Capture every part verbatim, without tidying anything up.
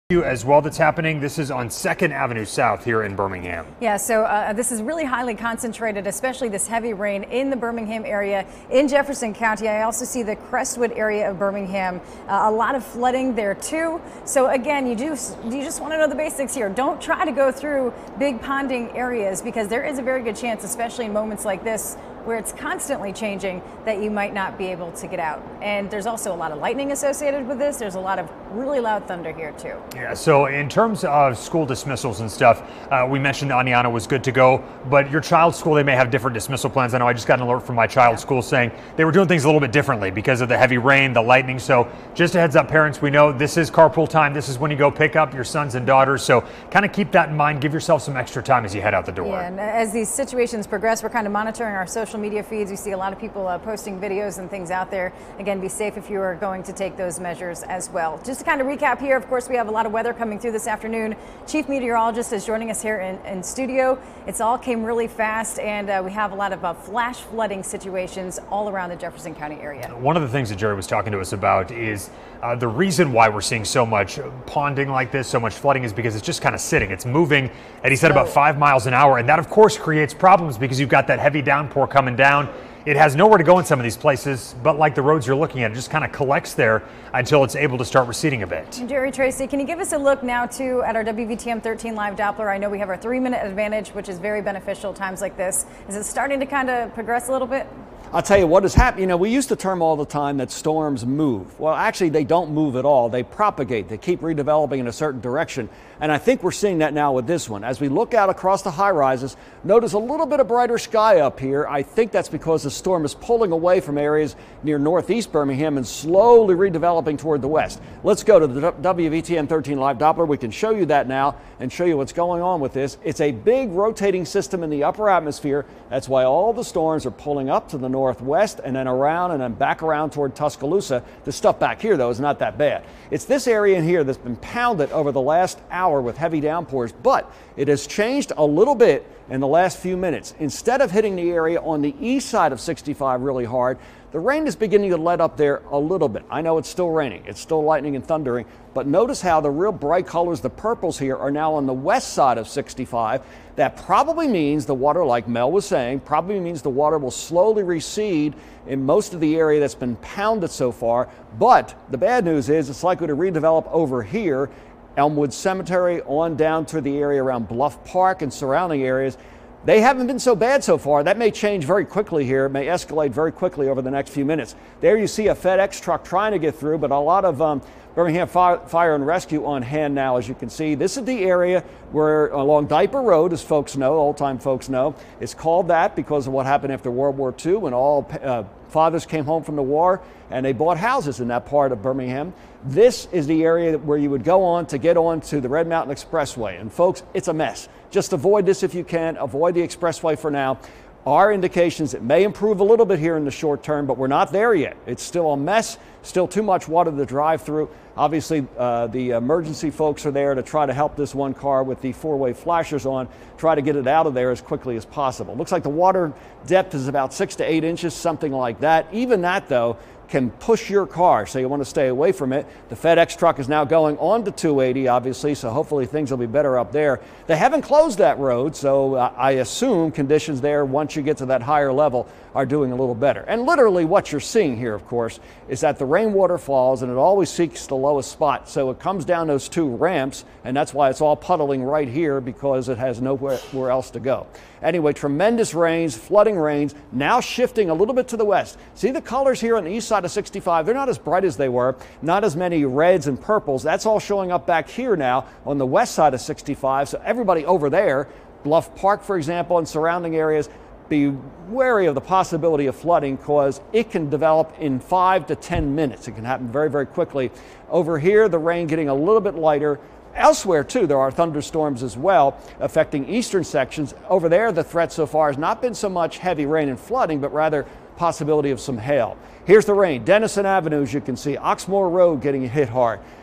You as well that's happening. This is on second Avenue South here in Birmingham. Yeah, so uh, this is really highly concentrated, especially this heavy rain in the Birmingham area in Jefferson County. I also see the Crestwood area of Birmingham, uh, a lot of flooding there too. So again, you do you just want to know the basics here. Don't try to go through big ponding areas because there is a very good chance, especially in moments like this where it's constantly changing, that you might not be able to get out. And there's also a lot of lightning associated with this. There's a lot of really loud thunder here too. Yeah, so in terms of school dismissals and stuff, uh, we mentioned Aniana was good to go, but your child's school, they may have different dismissal plans. I know I just got an alert from my child's yeah. school saying they were doing things a little bit differently because of the heavy rain, the lightning. So just a heads up, parents, we know this is carpool time. This is when you go pick up your sons and daughters. So kind of keep that in mind. Give yourself some extra time as you head out the door. Yeah, and as these situations progress, we're kind of monitoring our social media feeds. We see a lot of people uh, posting videos and things out there. Again, be safe if you are going to take those measures as well. Just to kind of recap here, of course, we have a lot of weather coming through this afternoon. Chief Meteorologist is joining us here in, in studio. It's all came really fast, and uh, we have a lot of uh, flash flooding situations all around the Jefferson County area. One of the things that Jerry was talking to us about is uh, the reason why we're seeing so much ponding like this, so much flooding, is because it's just kind of sitting. It's moving, and he said about five miles an hour, and that, of course, creates problems because you've got that heavy downpour coming down. It has nowhere to go in some of these places, but like the roads you're looking at, it just kind of collects there until it's able to start receding a bit. Jerry Tracy, can you give us a look now too at our W V T M thirteen live Doppler? I know we have our three minute advantage, which is very beneficial times like this. Is it starting to kind of progress a little bit? I'll tell you what is happening. You know, we used to term all the time that storms move. Well, actually, they don't move at all. They propagate. They keep redeveloping in a certain direction. And I think we're seeing that now with this one. As we look out across the high rises, notice a little bit of brighter sky up here. I think that's because the storm is pulling away from areas near northeast Birmingham and slowly redeveloping toward the west. Let's go to the W V T M thirteen live Doppler. We can show you that now and show you what's going on with this. It's a big rotating system in the upper atmosphere. That's why all the storms are pulling up to the northwest and then around and then back around toward Tuscaloosa. The stuff back here, though, is not that bad. It's this area in here that's been pounded over the last hour with heavy downpours, but it has changed a little bit in the last few minutes. Instead of hitting the area on the east side of sixty-five really hard, the rain is beginning to let up there a little bit. I know it's still raining, it's still lightning and thundering, but notice how the real bright colors, the purples here, are now on the west side of sixty-five. That probably means the water, like Mel was saying, probably means the water will slowly recede in most of the area that's been pounded so far. But the bad news is it's likely to redevelop over here, Elmwood Cemetery on down to the area around Bluff Park and surrounding areas. They haven't been so bad so far. That may change very quickly here. It may escalate very quickly over the next few minutes. There you see a FedEx truck trying to get through, but a lot of um, Birmingham Fire, Fire and Rescue on hand now, as you can see. This is the area where along Diaper Road, as folks know, old-time folks know, it's called that because of what happened after World War Two when all uh, fathers came home from the war and they bought houses in that part of Birmingham. This is the area where you would go on to get on to the Red Mountain Expressway. And folks, it's a mess. Just avoid this if you can. Avoid the expressway for now. Our indications, it may improve a little bit here in the short term, but we're not there yet. It's still a mess, still too much water to drive through. Obviously, uh, the emergency folks are there to try to help this one car with the four-way flashers on, try to get it out of there as quickly as possible. Looks like the water depth is about six to eight inches, something like that. Even that, though, can push your car, so you want to stay away from it. The FedEx truck is now going on to two eighty, obviously, so hopefully things will be better up there. They haven't closed that road, so uh, I assume conditions there, once you get to that higher level, are doing a little better. And literally what you're seeing here, of course, is that the rainwater falls and it always seeks the lowest spot. So it comes down those two ramps, and that's why it's all puddling right here, because it has nowhere where else to go. Anyway, tremendous rains, flooding rains, now shifting a little bit to the west. See the colors here on the east side of sixty-five? They're not as bright as they were, not as many reds and purples. That's all showing up back here now on the west side of sixty-five. So everybody over there, Bluff Park, for example, and surrounding areas, be wary of the possibility of flooding because it can develop in five to ten minutes. It can happen very, very quickly. Over here, the rain getting a little bit lighter. Elsewhere, too, there are thunderstorms as well affecting eastern sections. Over there, the threat so far has not been so much heavy rain and flooding, but rather possibility of some hail. Here's the rain. Dennison Avenue, as you can see, Oxmoor Road getting hit hard.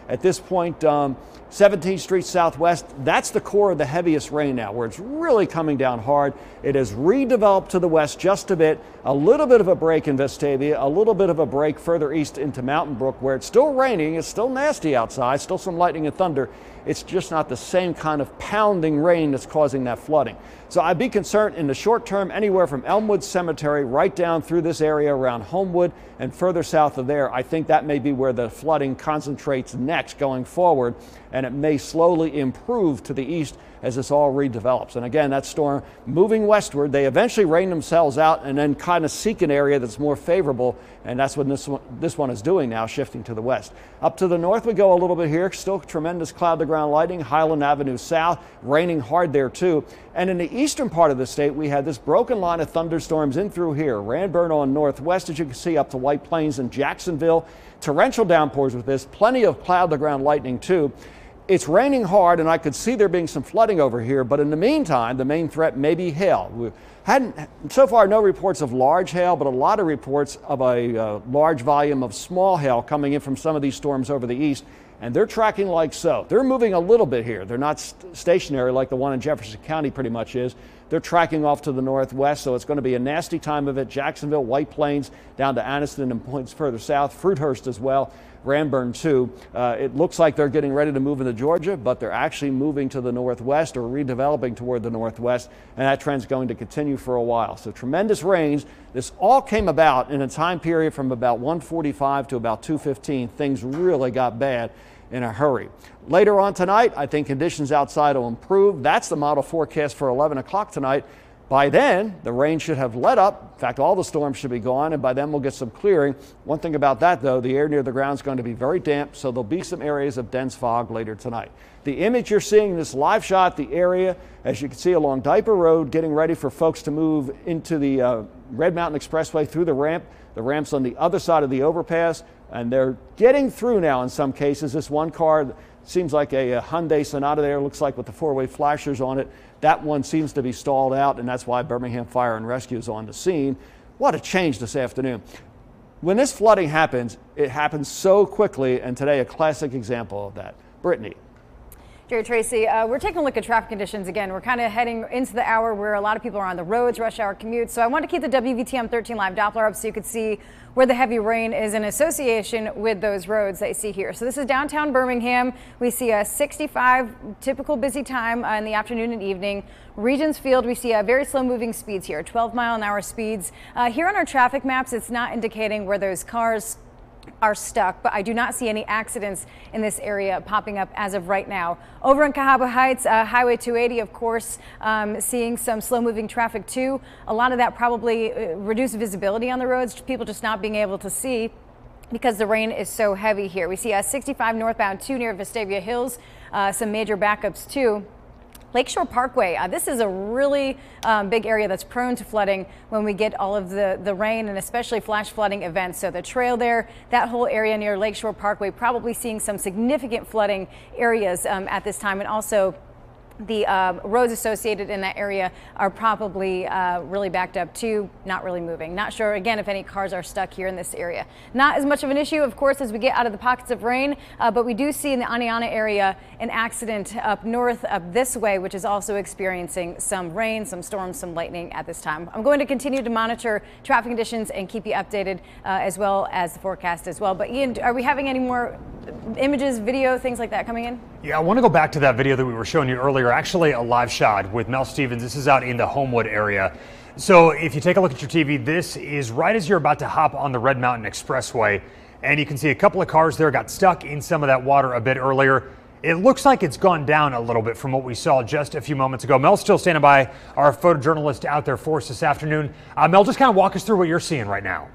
At this point, um, seventeenth Street Southwest, that's the core of the heaviest rain now, where it's really coming down hard. It has redeveloped to the west just a bit, a little bit of a break in Vestavia, a little bit of a break further east into Mountain Brook, where it's still raining, it's still nasty outside, still some lightning and thunder. It's just not the same kind of pounding rain that's causing that flooding. So I'd be concerned in the short term anywhere from Elmwood Cemetery right down through this area around Homewood and further south of there. I think that may be where the flooding concentrates next going forward, and it may slowly improve to the east as this all redevelops. And again, that storm moving westward, they eventually rain themselves out and then kind of seek an area that's more favorable, and that's what this one, this one is doing now, shifting to the west. Up to the north we go a little bit here, still tremendous cloud-to-ground lightning, Highland Avenue south, raining hard there too. And in the eastern part of the state, we had this broken line of thunderstorms in through here, Ranburne on northwest, as you can see, up to White Plains and Jacksonville. Torrential downpours with this, plenty of cloud-to-ground lightning too. It's raining hard, and I could see there being some flooding over here, but in the meantime, the main threat may be hail. We hadn't, so far, no reports of large hail, but a lot of reports of a uh, large volume of small hail coming in from some of these storms over the east, and they're tracking like so. They're moving a little bit here. They're not st stationary like the one in Jefferson County pretty much is. They're tracking off to the northwest, so it's going to be a nasty time of it. Jacksonville, White Plains, down to Anniston and points further south, Fruithurst as well. Ranburne too. Uh, it looks like they're getting ready to move into Georgia, but they're actually moving to the northwest or redeveloping toward the northwest, and that trend's going to continue for a while. So tremendous rains. This all came about in a time period from about one forty-five to about two fifteen. Things really got bad in a hurry. Later on tonight, I think conditions outside will improve. That's the model forecast for eleven o'clock tonight. By then, the rain should have let up. In fact, all the storms should be gone, and by then we'll get some clearing. One thing about that, though, the air near the ground is going to be very damp, so there'll be some areas of dense fog later tonight. The image you're seeing in this live shot, the area, as you can see along Diaper Road, getting ready for folks to move into the uh, Red Mountain Expressway through the ramp. The ramp's on the other side of the overpass, and they're getting through now in some cases. This one car seems like a, a Hyundai Sonata there, looks like with the four-way flashers on it. That one seems to be stalled out, and that's why Birmingham Fire and Rescue is on the scene. What a change this afternoon. When this flooding happens, it happens so quickly, and today a classic example of that. Brittany. Jerry Tracy, uh, we're taking a look at traffic conditions again. We're kind of heading into the hour where a lot of people are on the roads, rush hour commutes. So I want to keep the W V T M thirteen Live Doppler up so you could see where the heavy rain is in association with those roads that you see here. So this is downtown Birmingham. We see a sixty-five typical busy time uh, in the afternoon and evening. Regents Field, we see a very slow moving speeds here, twelve mile an hour speeds. Uh, here on our traffic maps, it's not indicating where those cars are stuck, but I do not see any accidents in this area popping up as of right now. Over in Cahaba Heights, uh, Highway two eighty, of course, um, seeing some slow-moving traffic too. A lot of that probably uh, reduced visibility on the roads, people just not being able to see because the rain is so heavy here. We see a sixty-five northbound two near Vestavia Hills, uh, some major backups too. Lakeshore Parkway, uh, this is a really um, big area that's prone to flooding when we get all of the, the rain and especially flash flooding events. So the trail there, that whole area near Lakeshore Parkway, probably seeing some significant flooding areas um, at this time. And also the uh, roads associated in that area are probably uh, really backed up too, not really moving. Not sure, again, if any cars are stuck here in this area. Not as much of an issue, of course, as we get out of the pockets of rain, uh, but we do see in the Aniana area an accident up north up this way, which is also experiencing some rain, some storms, some lightning at this time. I'm going to continue to monitor traffic conditions and keep you updated uh, as well as the forecast as well. But Ian, are we having any more images, video, things like that coming in? Yeah, I want to go back to that video that we were showing you earlier, actually a live shot with Mel Stevens. This is out in the Homewood area. So if you take a look at your T V, this is right as you're about to hop on the Red Mountain Expressway, and you can see a couple of cars there got stuck in some of that water a bit earlier. It looks like it's gone down a little bit from what we saw just a few moments ago. Mel's still standing by, our photojournalist out there for us this afternoon. Uh, Mel, just kind of walk us through what you're seeing right now.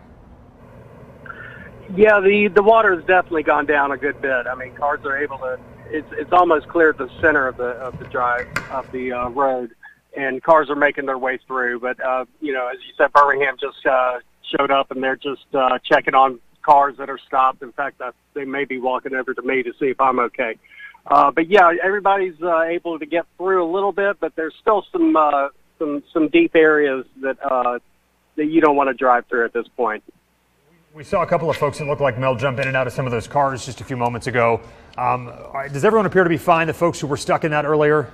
Yeah, the, the water has definitely gone down a good bit. I mean, cars are able to, it's it's almost cleared the center of the of the drive, of the uh, road, and cars are making their way through. But, uh, you know, as you said, Birmingham just uh, showed up, and they're just uh, checking on cars that are stopped. In fact, I, they may be walking over to me to see if I'm okay. Uh, but, yeah, everybody's uh, able to get through a little bit, but there's still some uh, some some deep areas that uh, that you don't want to drive through at this point. We saw a couple of folks that looked like Mel jump in and out of some of those cars just a few moments ago. Um, does everyone appear to be fine, the folks who were stuck in that earlier?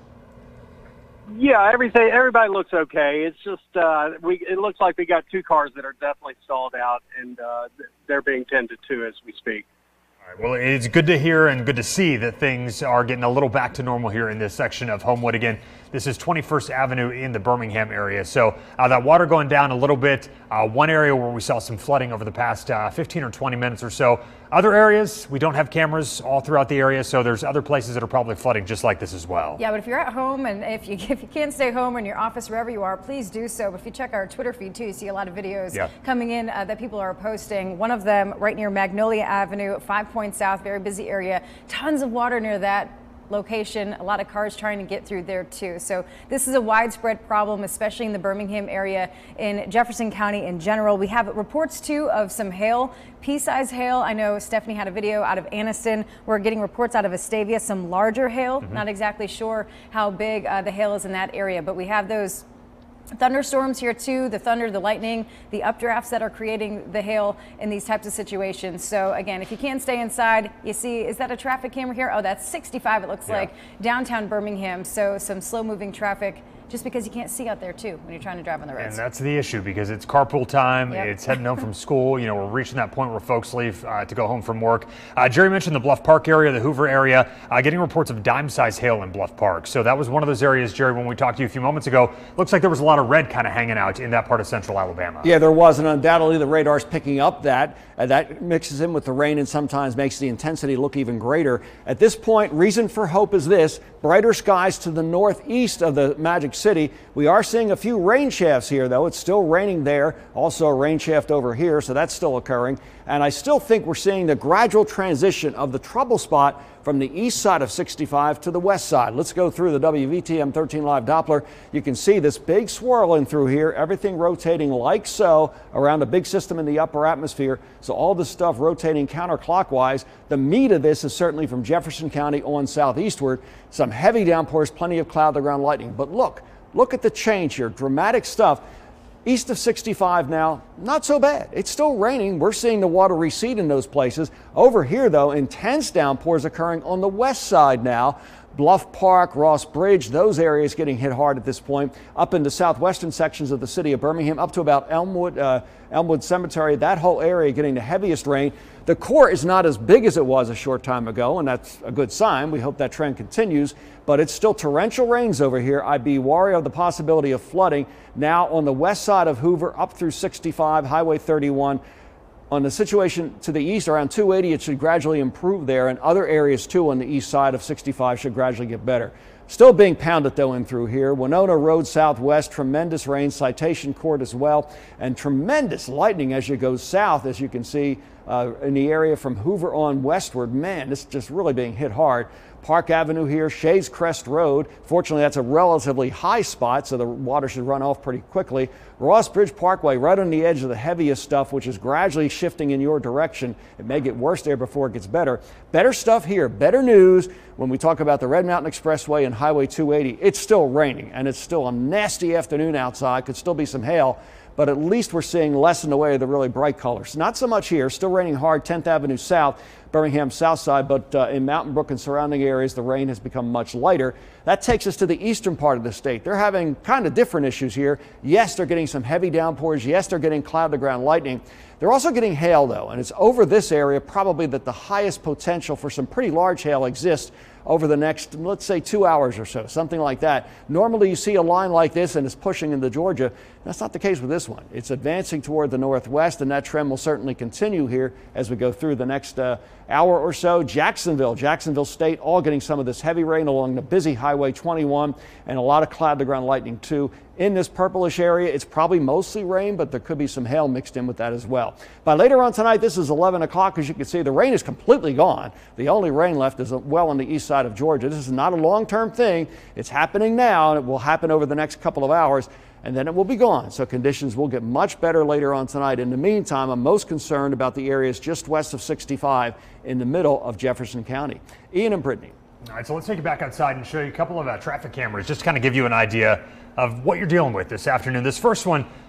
Yeah, everything. Everybody looks okay. It's just uh, we. It looks like we got two cars that are definitely stalled out, and uh, they're being tended to as we speak. All right, well, it's good to hear and good to see that things are getting a little back to normal here in this section of Homewood. Again, this is twenty-first Avenue in the Birmingham area. So uh, that water going down a little bit. Uh, one area where we saw some flooding over the past uh, fifteen or twenty minutes or so. Other areas, we don't have cameras all throughout the area, so there's other places that are probably flooding just like this as well. Yeah, but if you're at home and if you if you can't stay home or in your office, wherever you are, please do so. But if you check our Twitter feed too, you see a lot of videos yeah. coming in uh, that people are posting. One of them right near Magnolia Avenue, Five Points South, very busy area. Tons of water near that location, a lot of cars trying to get through there too. So this is a widespread problem, especially in the Birmingham area, in Jefferson County in general. We have reports too of some hail, pea-sized hail. I know Stephanie had a video out of Anniston. We're getting reports out of Estavia, some larger hail. Mm-hmm. Not exactly sure how big uh, the hail is in that area, but we have those thunderstorms here too, the thunder, the lightning, the updrafts that are creating the hail in these types of situations. So again, if you can't stay inside, you see, is that a traffic camera here? Oh, that's sixty-five, it looks yeah. like, downtown Birmingham. So some slow moving traffic, just because you can't see out there too when you're trying to drive on the roads. And that's the issue, because it's carpool time, yep. it's heading home from school. You know, we're reaching that point where folks leave uh, to go home from work. Uh, Jerry mentioned the Bluff Park area, the Hoover area, uh, getting reports of dime-sized hail in Bluff Park. So that was one of those areas, Jerry, when we talked to you a few moments ago. Looks like there was a lot of red kind of hanging out in that part of central Alabama. Yeah, there was, and undoubtedly the radar's picking up that. Uh, that mixes in with the rain and sometimes makes the intensity look even greater. At this point, reason for hope is this: brighter skies to the northeast of the Magic City. We are seeing a few rain shafts here, though. It's still raining there. Also a rain shaft over here, so that's still occurring. And I still think we're seeing the gradual transition of the trouble spot from the east side of sixty-five to the west side. Let's go through the W V T M thirteen Live Doppler. You can see this big swirl in through here, everything rotating like so around a big system in the upper atmosphere. So all this stuff rotating counterclockwise. The meat of this is certainly from Jefferson County on southeastward. Some heavy downpours, plenty of cloud to ground lightning. But look, look at the change here. Dramatic stuff. East of sixty-five now, not so bad. It's still raining. We're seeing the water recede in those places. Over here, though, intense downpours occurring on the west side now. Bluff Park, Ross Bridge, those areas getting hit hard at this point. Up into southwestern sections of the city of Birmingham, up to about Elmwood, uh, Elmwood Cemetery, that whole area getting the heaviest rain. The core is not as big as it was a short time ago, and that's a good sign. We hope that trend continues, but it's still torrential rains over here. I'd be wary of the possibility of flooding now on the west side of Hoover up through sixty-five, Highway thirty-one. On the situation to the east around two eighty, it should gradually improve there, and other areas too on the east side of sixty-five should gradually get better. Still being pounded though in through here. Winona Road southwest, tremendous rain, Citation Court as well, and tremendous lightning as you go south, as you can see uh, in the area from Hoover on westward. Man, this is just really being hit hard. Park Avenue here, Shays Crest Road. Fortunately, that's a relatively high spot, so the water should run off pretty quickly. Ross Bridge Parkway, right on the edge of the heaviest stuff, which is gradually shifting in your direction. It may get worse there before it gets better. Better stuff here, better news when we talk about the Red Mountain Expressway and Highway two eighty. It's still raining, and it's still a nasty afternoon outside. Could still be some hail, but at least we're seeing less in the way of the really bright colors. Not so much here. Still raining hard, tenth Avenue South, Birmingham South Side, but uh, in Mountain Brook and surrounding areas, the rain has become much lighter. That takes us to the eastern part of the state. They're having kind of different issues here. Yes, they're getting some heavy downpours. Yes, they're getting cloud-to-ground lightning. They're also getting hail, though, and it's over this area probably that the highest potential for some pretty large hail exists over the next, let's say, two hours or so, something like that. Normally you see a line like this and it's pushing into Georgia. That's not the case with this one. It's advancing toward the northwest, and that trend will certainly continue here as we go through the next uh, hour or so. Jacksonville, Jacksonville State, all getting some of this heavy rain along the busy Highway twenty-one, and a lot of cloud-to-ground lightning too. In this purplish area, it's probably mostly rain, but there could be some hail mixed in with that as well. By later on tonight, this is eleven o'clock. As you can see, the rain is completely gone. The only rain left is well on the east side of Georgia. This is not a long-term thing. It's happening now, and it will happen over the next couple of hours, and then it will be gone. So conditions will get much better later on tonight. In the meantime, I'm most concerned about the areas just west of sixty-five in the middle of Jefferson County. Ian and Brittany. All right, so let's take you back outside and show you a couple of uh, traffic cameras, just to kind of give you an idea of what you're dealing with this afternoon. This first one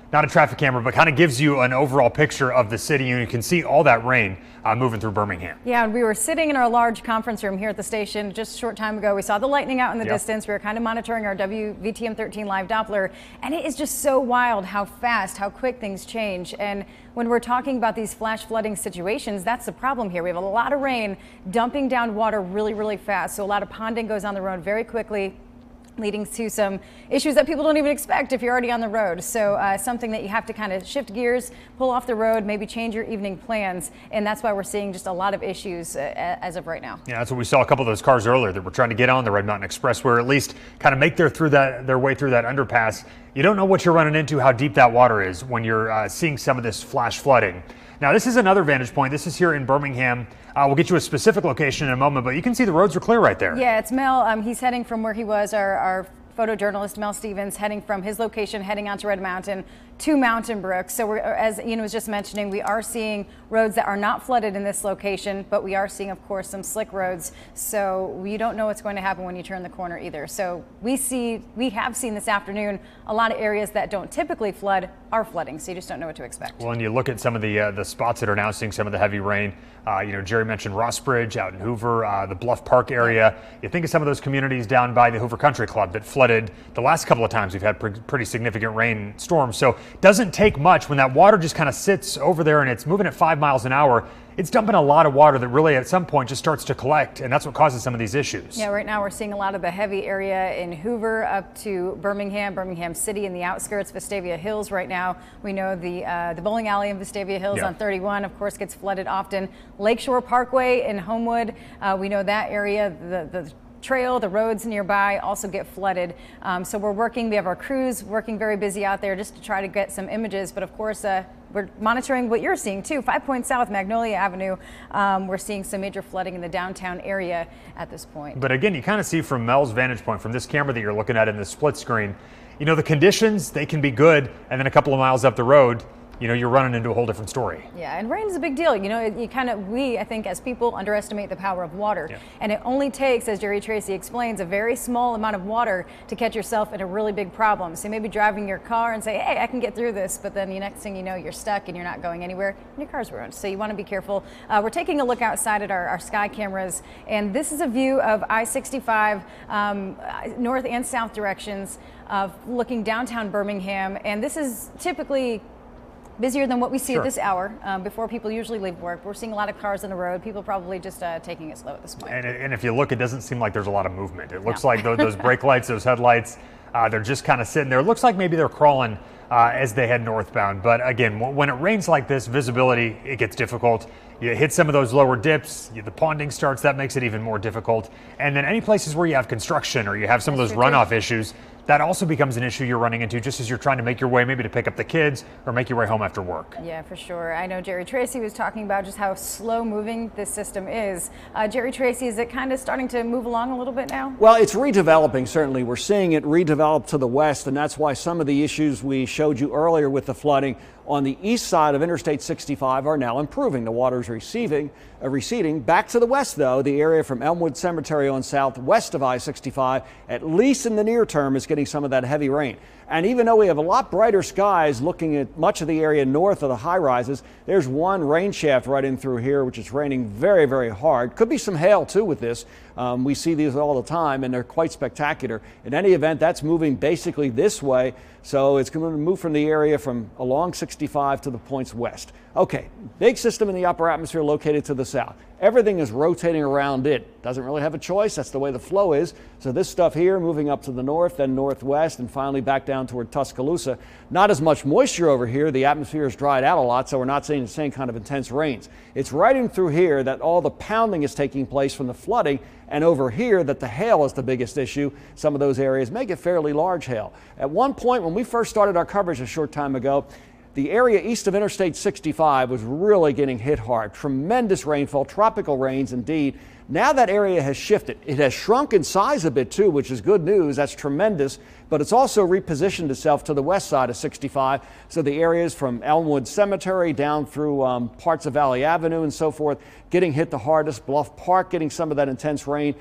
not a traffic camera, but kind of gives you an overall picture of the city, and you can see all that rain uh, moving through Birmingham. Yeah, and we were sitting in our large conference room here at the station just a short time ago. We saw the lightning out in the yep. distance. We were kind of monitoring our W V T M thirteen live Doppler, and it is just so wild how fast, how quick things change. And when we're talking about these flash flooding situations, that's the problem here. We have a lot of rain dumping down water really, really fast. So a lot of ponding goes on the road very quickly, leading to some issues that people don't even expect if you're already on the road. So uh, something that you have to kind of shift gears, pull off the road, maybe change your evening plans. And that's why we're seeing just a lot of issues uh, as of right now. Yeah, that's what we saw a couple of those cars earlier that were trying to get on the Red Mountain Expressway, or at least kind of make their through that their way through that underpass. You don't know what you're running into, how deep that water is when you're uh, seeing some of this flash flooding. Now, this is another vantage point. This is here in Birmingham. Uh, we'll get you a specific location in a moment, but you can see the roads are clear right there. Yeah, it's Mel. Um, he's heading from where he was, our, our photojournalist Mel Stevens, heading from his location, heading onto Red Mountain to Mountain Brook. So we're, as Ian was just mentioning, we are seeing roads that are not flooded in this location, but we are seeing, of course, some slick roads. So we don't know what's going to happen when you turn the corner either. So we see, we have seen this afternoon, a lot of areas that don't typically flood are flooding. So you just don't know what to expect. Well, and you look at some of the uh, the spots that are now seeing some of the heavy rain. Uh, you know, Jerry mentioned Rossbridge out in Hoover, uh, the Bluff Park area. You think of some of those communities down by the Hoover Country Club that flooded the last couple of times we've had pre pretty significant rain storms. So it doesn't take much when that water just kind of sits over there and it's moving at five miles an hour. It's dumping a lot of water that really at some point just starts to collect, and that's what causes some of these issues. Yeah, right now we're seeing a lot of the heavy area in Hoover up to Birmingham, Birmingham City, in the outskirts, Vestavia Hills right now. We know the uh, the bowling alley in Vestavia Hills yeah. on thirty-one, of course, gets flooded often. Lakeshore Parkway in Homewood, uh, we know that area, the, the trail, the roads nearby also get flooded. Um, so we're working, we have our crews working very busy out there just to try to get some images, but of course, uh, we're monitoring what you're seeing too. Five Points South, Magnolia Avenue. Um, we're seeing some major flooding in the downtown area at this point. But again, you kind of see from Mel's vantage point, from this camera that you're looking at in the split screen, you know, the conditions, they can be good. And then a couple of miles up the road, you know, you're running into a whole different story. Yeah, and rain is a big deal. You know, it, you kind of, we, I think, as people, underestimate the power of water. Yeah. And it only takes, as Jerry Tracy explains, a very small amount of water to catch yourself in a really big problem. So you may be driving your car and say, hey, I can get through this, but then the next thing you know, you're stuck and you're not going anywhere, and your car's ruined. So you want to be careful. Uh, we're taking a look outside at our, our sky cameras, and this is a view of I sixty-five um, north and south directions, of looking downtown Birmingham, and this is typically busier than what we see sure. at this hour, um, before people usually leave work. We're seeing a lot of cars on the road, people probably just uh, taking it slow at this point. And, and if you look, it doesn't seem like there's a lot of movement. It looks no. like those, those brake lights, those headlights, uh, they're just kind of sitting there. It looks like maybe they're crawling uh, as they head northbound. But again, when it rains like this, visibility, it gets difficult. You hit some of those lower dips, the ponding starts, that makes it even more difficult. And then any places where you have construction or you have some That's of those runoff too. issues, that also becomes an issue you're running into just as you're trying to make your way maybe to pick up the kids or make your way home after work. Yeah, for sure. I know Jerry Tracy was talking about just how slow moving this system is. Uh, Jerry Tracy, is it kind of starting to move along a little bit now? Well, it's redeveloping, certainly. We're seeing it redevelop to the west, and that's why some of the issues we showed you earlier with the flooding on the east side of Interstate sixty-five are now improving. The water's receiving, uh, receding. Back to the west, though, the area from Elmwood Cemetery on southwest of I sixty-five, at least in the near term, is getting some of that heavy rain. And even though we have a lot brighter skies looking at much of the area north of the high rises, there's one rain shaft right in through here, which is raining very, very hard. Could be some hail, too, with this. Um, we see these all the time, and they're quite spectacular. In any event, that's moving basically this way. So it's going to move from the area from along sixty-five to the points west. Okay, big system in the upper atmosphere located to the south. Everything is rotating around it. Doesn't really have a choice. That's the way the flow is. So this stuff here moving up to the north, then northwest, and finally back down toward Tuscaloosa. Not as much moisture over here. The atmosphere has dried out a lot, so we're not seeing the same kind of intense rains. It's right in through here that all the pounding is taking place from the flooding, and over here that the hail is the biggest issue. Some of those areas make it fairly large hail. At one point, when we first started our coverage a short time ago, the area east of Interstate sixty-five was really getting hit hard. Tremendous rainfall, tropical rains indeed. Now that area has shifted. It has shrunk in size a bit too, which is good news. That's tremendous. But it's also repositioned itself to the west side of sixty-five. So the areas from Elmwood Cemetery down through um, parts of Valley Avenue and so forth getting hit the hardest. Bluff Park getting some of that intense rain.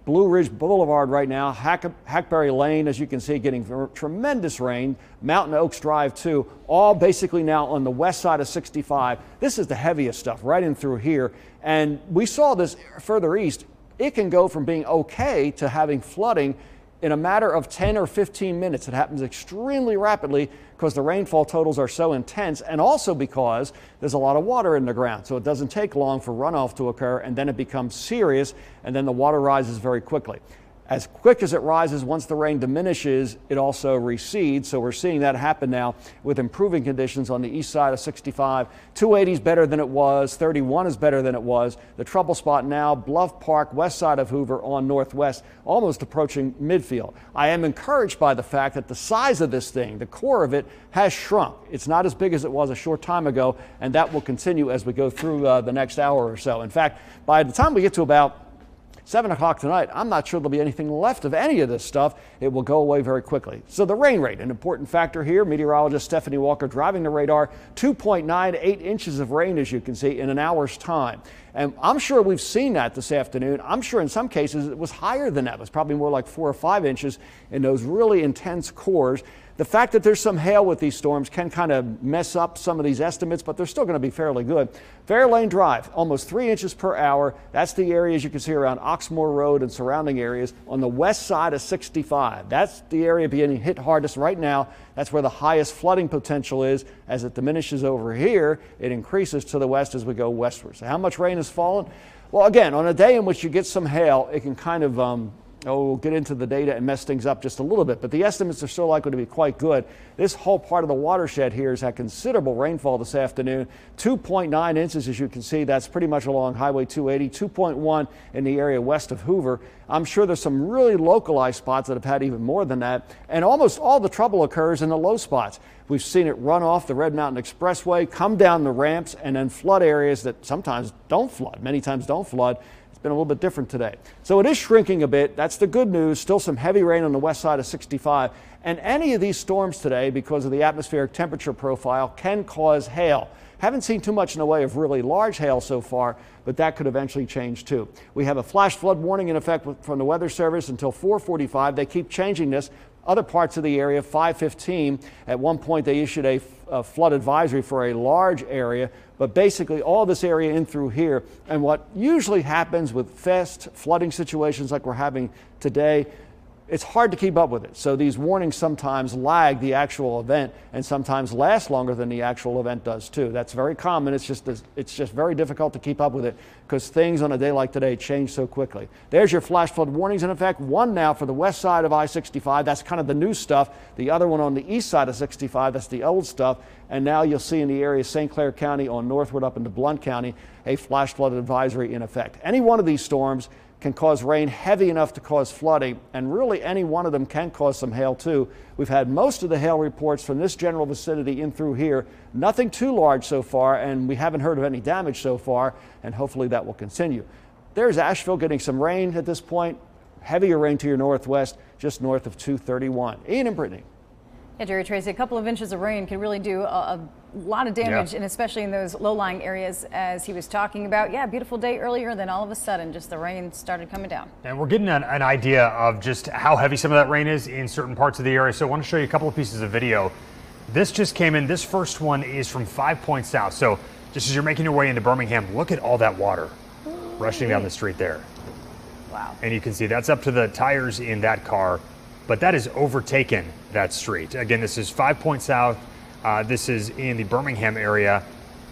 Blue Ridge Boulevard right now, Hack Hackberry Lane, as you can see, getting tremendous rain. Mountain Oaks Drive too, all basically now on the west side of sixty-five. This is the heaviest stuff right in through here. And we saw this further east. It can go from being okay to having flooding in a matter of ten or fifteen minutes. It happens extremely rapidly because the rainfall totals are so intense, and also because there's a lot of water in the ground. So it doesn't take long for runoff to occur, and then it becomes serious, and then the water rises very quickly. As quick as it rises, once the rain diminishes, it also recedes. So we're seeing that happen now with improving conditions on the east side of sixty-five. two eighty is better than it was. thirty-one is better than it was. The trouble spot now, Bluff Park, west side of Hoover on northwest, almost approaching midfield. I am encouraged by the fact that the size of this thing, the core of it, has shrunk. It's not as big as it was a short time ago, and that will continue as we go through uh, the next hour or so. In fact, by the time we get to about seven o'clock tonight, I'm not sure there'll be anything left of any of this stuff. It will go away very quickly. So the rain rate, an important factor here. Meteorologist Stephanie Walker driving the radar, two point nine eight inches of rain, as you can see, in an hour's time. And I'm sure we've seen that this afternoon. I'm sure in some cases it was higher than that. It was probably more like four or five inches in those really intense cores. The fact that there's some hail with these storms can kind of mess up some of these estimates, but they're still going to be fairly good. Fairlane Drive, almost three inches per hour. That's the area, as you can see, around Oxmoor Road and surrounding areas on the west side of sixty-five. That's the area being hit hardest right now. That's where the highest flooding potential is. As it diminishes over here, it increases to the west as we go westward. So how much rain has fallen? Well, again, on a day in which you get some hail, it can kind of um, Oh, we'll get into the data and mess things up just a little bit, but the estimates are still likely to be quite good. This whole part of the watershed here has had considerable rainfall this afternoon. two point nine inches, as you can see. That's pretty much along Highway two eighty, two point one in the area west of Hoover. I'm sure there's some really localized spots that have had even more than that, and almost all the trouble occurs in the low spots. We've seen it run off the Red Mountain Expressway, come down the ramps, and then flood areas that sometimes don't flood, many times don't flood. Been a little bit different today. So it is shrinking a bit. That's the good news. Still some heavy rain on the west side of sixty-five. And any of these storms today, because of the atmospheric temperature profile, can cause hail. Haven't seen too much in the way of really large hail so far, but that could eventually change too. We have a flash flood warning in effect from the Weather Service until four forty-five. They keep changing this. Other parts of the area, five fifteen, at one point they issued a, a flood advisory for a large area, but basically all this area in through here. And what usually happens with fast flooding situations like we're having today, it's hard to keep up with it. So these warnings sometimes lag the actual event and sometimes last longer than the actual event does too. That's very common. It's just, it's just very difficult to keep up with it because things on a day like today change so quickly. There's your flash flood warnings in effect. One now for the west side of I sixty-five. That's kind of the new stuff. The other one on the east side of sixty-five. That's the old stuff. And now you'll see in the area Saint Clair County on northward up into Blount County, a flash flood advisory in effect. Any one of these storms can cause rain heavy enough to cause flooding, and really any one of them can cause some hail too. We've had most of the hail reports from this general vicinity in through here. Nothing too large so far, and we haven't heard of any damage so far, and hopefully that will continue. There's Asheville getting some rain at this point. Heavier rain to your northwest, just north of two thirty-one. Ian and Brittany. Yeah, Jerry Tracy, a couple of inches of rain can really do a, a lot of damage, yeah. And especially in those low-lying areas, as he was talking about. Yeah, beautiful day earlier, then all of a sudden, just the rain started coming down. And we're getting an, an idea of just how heavy some of that rain is in certain parts of the area. So I want to show you a couple of pieces of video. This just came in. This first one is from Five Points South. So just as you're making your way into Birmingham, look at all that water Ooh, rushing down the street there. Wow. And you can see that's up to the tires in that car. But that has overtaken that street. Again, this is Five Points South. Uh, this is in the Birmingham area.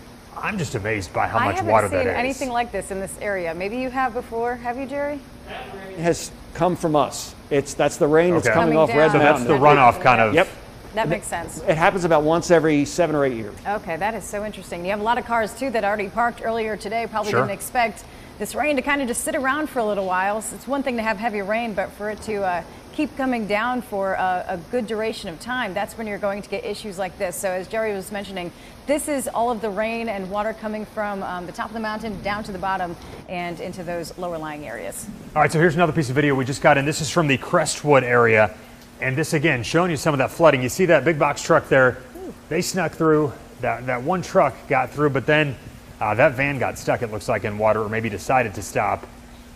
I'm just amazed by how I much water that is. I haven't seen anything like this in this area. Maybe you have before. Have you, Jerry? It has come from us. It's that's the rain okay. that's coming, coming off down. Red So Mountain. that's the runoff kind of. Yep. That makes sense. It happens about once every seven or eight years. Okay, that is so interesting. You have a lot of cars too that already parked earlier today. Probably sure. didn't expect this rain to kind of just sit around for a little while. So it's one thing to have heavy rain, but for it to uh, keep coming down for a, a good duration of time, that's when you're going to get issues like this. So as Jerry was mentioning, this is all of the rain and water coming from um, the top of the mountain down to the bottom and into those lower lying areas. All right, so here's another piece of video we just got in. This is from the Crestwood area. And this again, showing you some of that flooding. You see that big box truck there. Ooh. They snuck through. That, that one truck got through, but then uh, that van got stuck, it looks like, in water, or maybe decided to stop.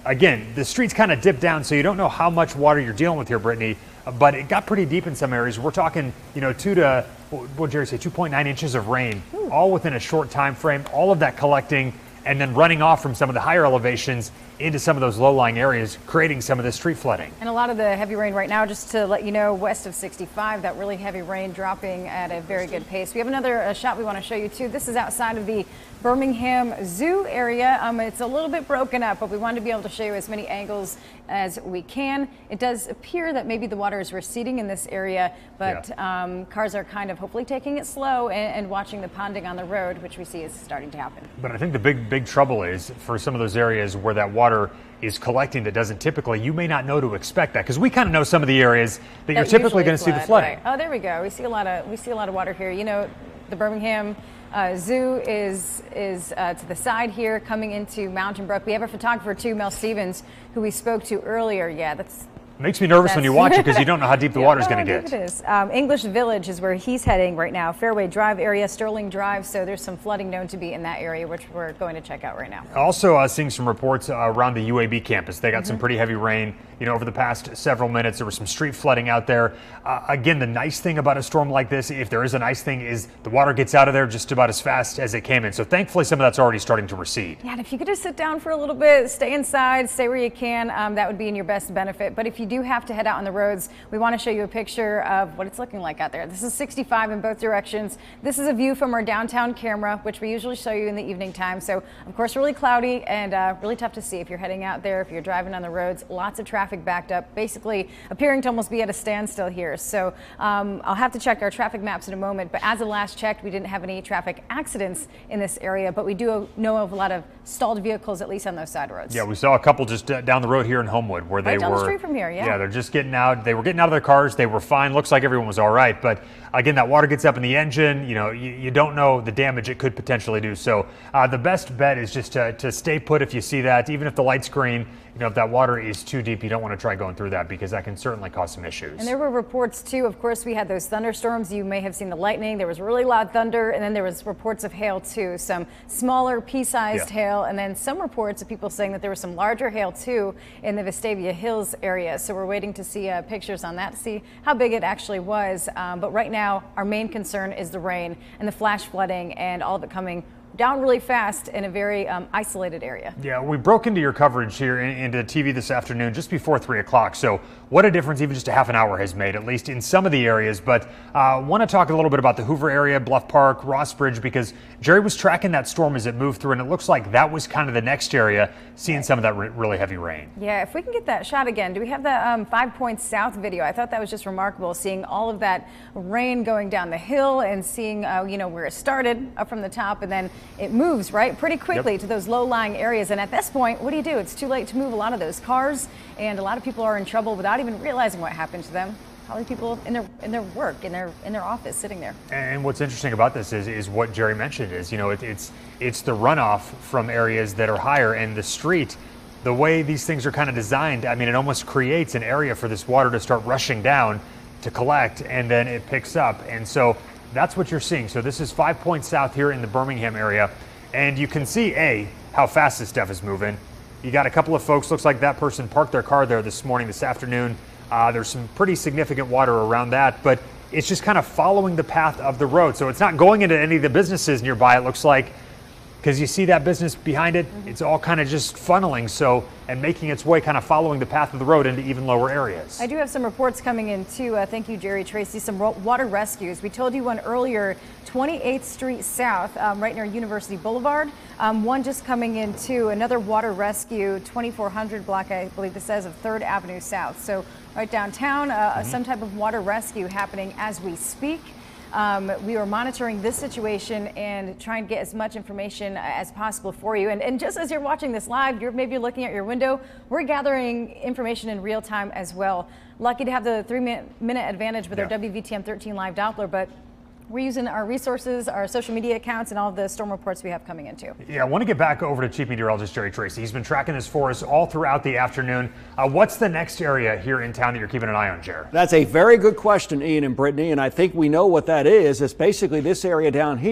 again, the streets kind of dip down, so you don't know how much water you're dealing with here, Brittany, but it got pretty deep in some areas. We're talking, you know, two to, what did Jerry say, two point nine inches of rain, Ooh. all within a short time frame, all of that collecting and then running off from some of the higher elevations into some of those low-lying areas, creating some of the street flooding. And a lot of the heavy rain right now, just to let you know, west of sixty-five, that really heavy rain dropping at a very good pace. We have another uh, shot we want to show you too. This is outside of the Birmingham Zoo area. Um, it's a little bit broken up, but we wanted to be able to show you as many angles as we can. It does appear that maybe the water is receding in this area, but yeah. um, cars are kind of hopefully taking it slow and, and watching the ponding on the road, which we see is starting to happen. But I think the big, big trouble is for some of those areas where that water is collecting that doesn't typically, you may not know to expect that, because we kind of know some of the areas that, that you're typically going to see the flooding. Right. Oh, there we go. We see a lot of we see a lot of water here. You know, the Birmingham uh, Zoo is is uh, to the side here, coming into Mountain Brook. We have a photographer too, Mel Stevens, who we spoke to earlier. Yeah, that's. Makes me nervous when you watch it because you don't know how deep the yeah, water is no, going to get. It is. Um, English Village is where he's heading right now. Fairway Drive area, Sterling Drive. So there's some flooding known to be in that area, which we're going to check out right now. Also uh, seeing some reports uh, around the U A B campus. They got mm-hmm. some pretty heavy rain. You know, over the past several minutes, there was some street flooding out there. Uh, again, the nice thing about a storm like this, if there is a nice thing, is the water gets out of there just about as fast as it came in. So thankfully, some of that's already starting to recede. Yeah, and if you could just sit down for a little bit, stay inside, stay where you can, um, that would be in your best benefit. But if you do have to head out on the roads, we want to show you a picture of what it's looking like out there. This is sixty-five in both directions. This is a view from our downtown camera, which we usually show you in the evening time. So, of course, really cloudy and uh, really tough to see if you're heading out there, if you're driving on the roads. Lots of traffic backed up, basically appearing to almost be at a standstill here. So um, I'll have to check our traffic maps in a moment, but as of last checked, we didn't have any traffic accidents in this area, but we do know of a lot of stalled vehicles, at least on those side roads. Yeah, we saw a couple just uh, down the road here in Homewood where right they down were. The street from here, yeah. Yeah, they're just getting out. They were getting out of their cars. They were fine. Looks like everyone was all right. But again, that water gets up in the engine. You know, you, you don't know the damage it could potentially do. So uh, the best bet is just to, to stay put if you see that. Even if the light's green, you know, if that water is too deep, you don't want to try going through that because that can certainly cause some issues. And there were reports too. Of course, we had those thunderstorms. You may have seen the lightning. There was really loud thunder, and then there was reports of hail too. Some smaller pea-sized yeah. hail, and then some reports of people saying that there was some larger hail too in the Vestavia Hills area. So we're waiting to see uh, pictures on that to see how big it actually was. Um, but right now, our main concern is the rain and the flash flooding and all of it coming down really fast in a very um, isolated area. Yeah, we broke into your coverage here in, into T V this afternoon just before three o'clock. So what a difference even just a half an hour has made, at least in some of the areas. But I uh, want to talk a little bit about the Hoover area, Bluff Park, Rossbridge, because Jerry was tracking that storm as it moved through, and it looks like that was kind of the next area seeing some of that re really heavy rain. Yeah, if we can get that shot again. Do we have that um, Five Points South video? I thought that was just remarkable, seeing all of that rain going down the hill and seeing, uh, you know, where it started up from the top, and then it moves, right, pretty quickly yep. to those low-lying areas. And at this point, what do you do? It's too late to move a lot of those cars, and a lot of people are in trouble without even realizing what happened to them. Probably people in their in their work, in their in their office, sitting there. And what's interesting about this is is what Jerry mentioned is, you know, it, it's it's the runoff from areas that are higher, and the street, the way these things are kind of designed, I mean, it almost creates an area for this water to start rushing down to collect, and then it picks up. And so that's what you're seeing. So this is Five Points South here in the Birmingham area, and you can see a how fast this stuff is moving. You got a couple of folks, looks like that person parked their car there this morning, this afternoon. Uh, there's some pretty significant water around that, but it's just kind of following the path of the road. So it's not going into any of the businesses nearby, it looks like, because you see that business behind it, mm-hmm. it's all kind of just funneling so and making its way, kind of following the path of the road into even lower areas. I do have some reports coming in too. Uh, thank you, Jerry Tracy. Some water rescues. We told you one earlier, twenty-eighth Street South, um, right near University Boulevard. Um, one just coming in too. Another water rescue, twenty-four hundred block, I believe this says, of third Avenue South. So right downtown, uh, mm-hmm. some type of water rescue happening as we speak. Um, we are monitoring this situation and trying to get as much information as possible for you. And, and just as you're watching this live, you're maybe looking at your window, we're gathering information in real time as well. Lucky to have the three minute, minute advantage with yeah. our W V T M thirteen live Doppler, but we're using our resources, our social media accounts, and all of the storm reports we have coming in too. Yeah, I want to get back over to Chief Meteorologist Jerry Tracy. He's been tracking this for us all throughout the afternoon. Uh, what's the next area here in town that you're keeping an eye on, Jerry? That's a very good question, Ian and Brittany, and I think we know what that is. It's basically this area down here.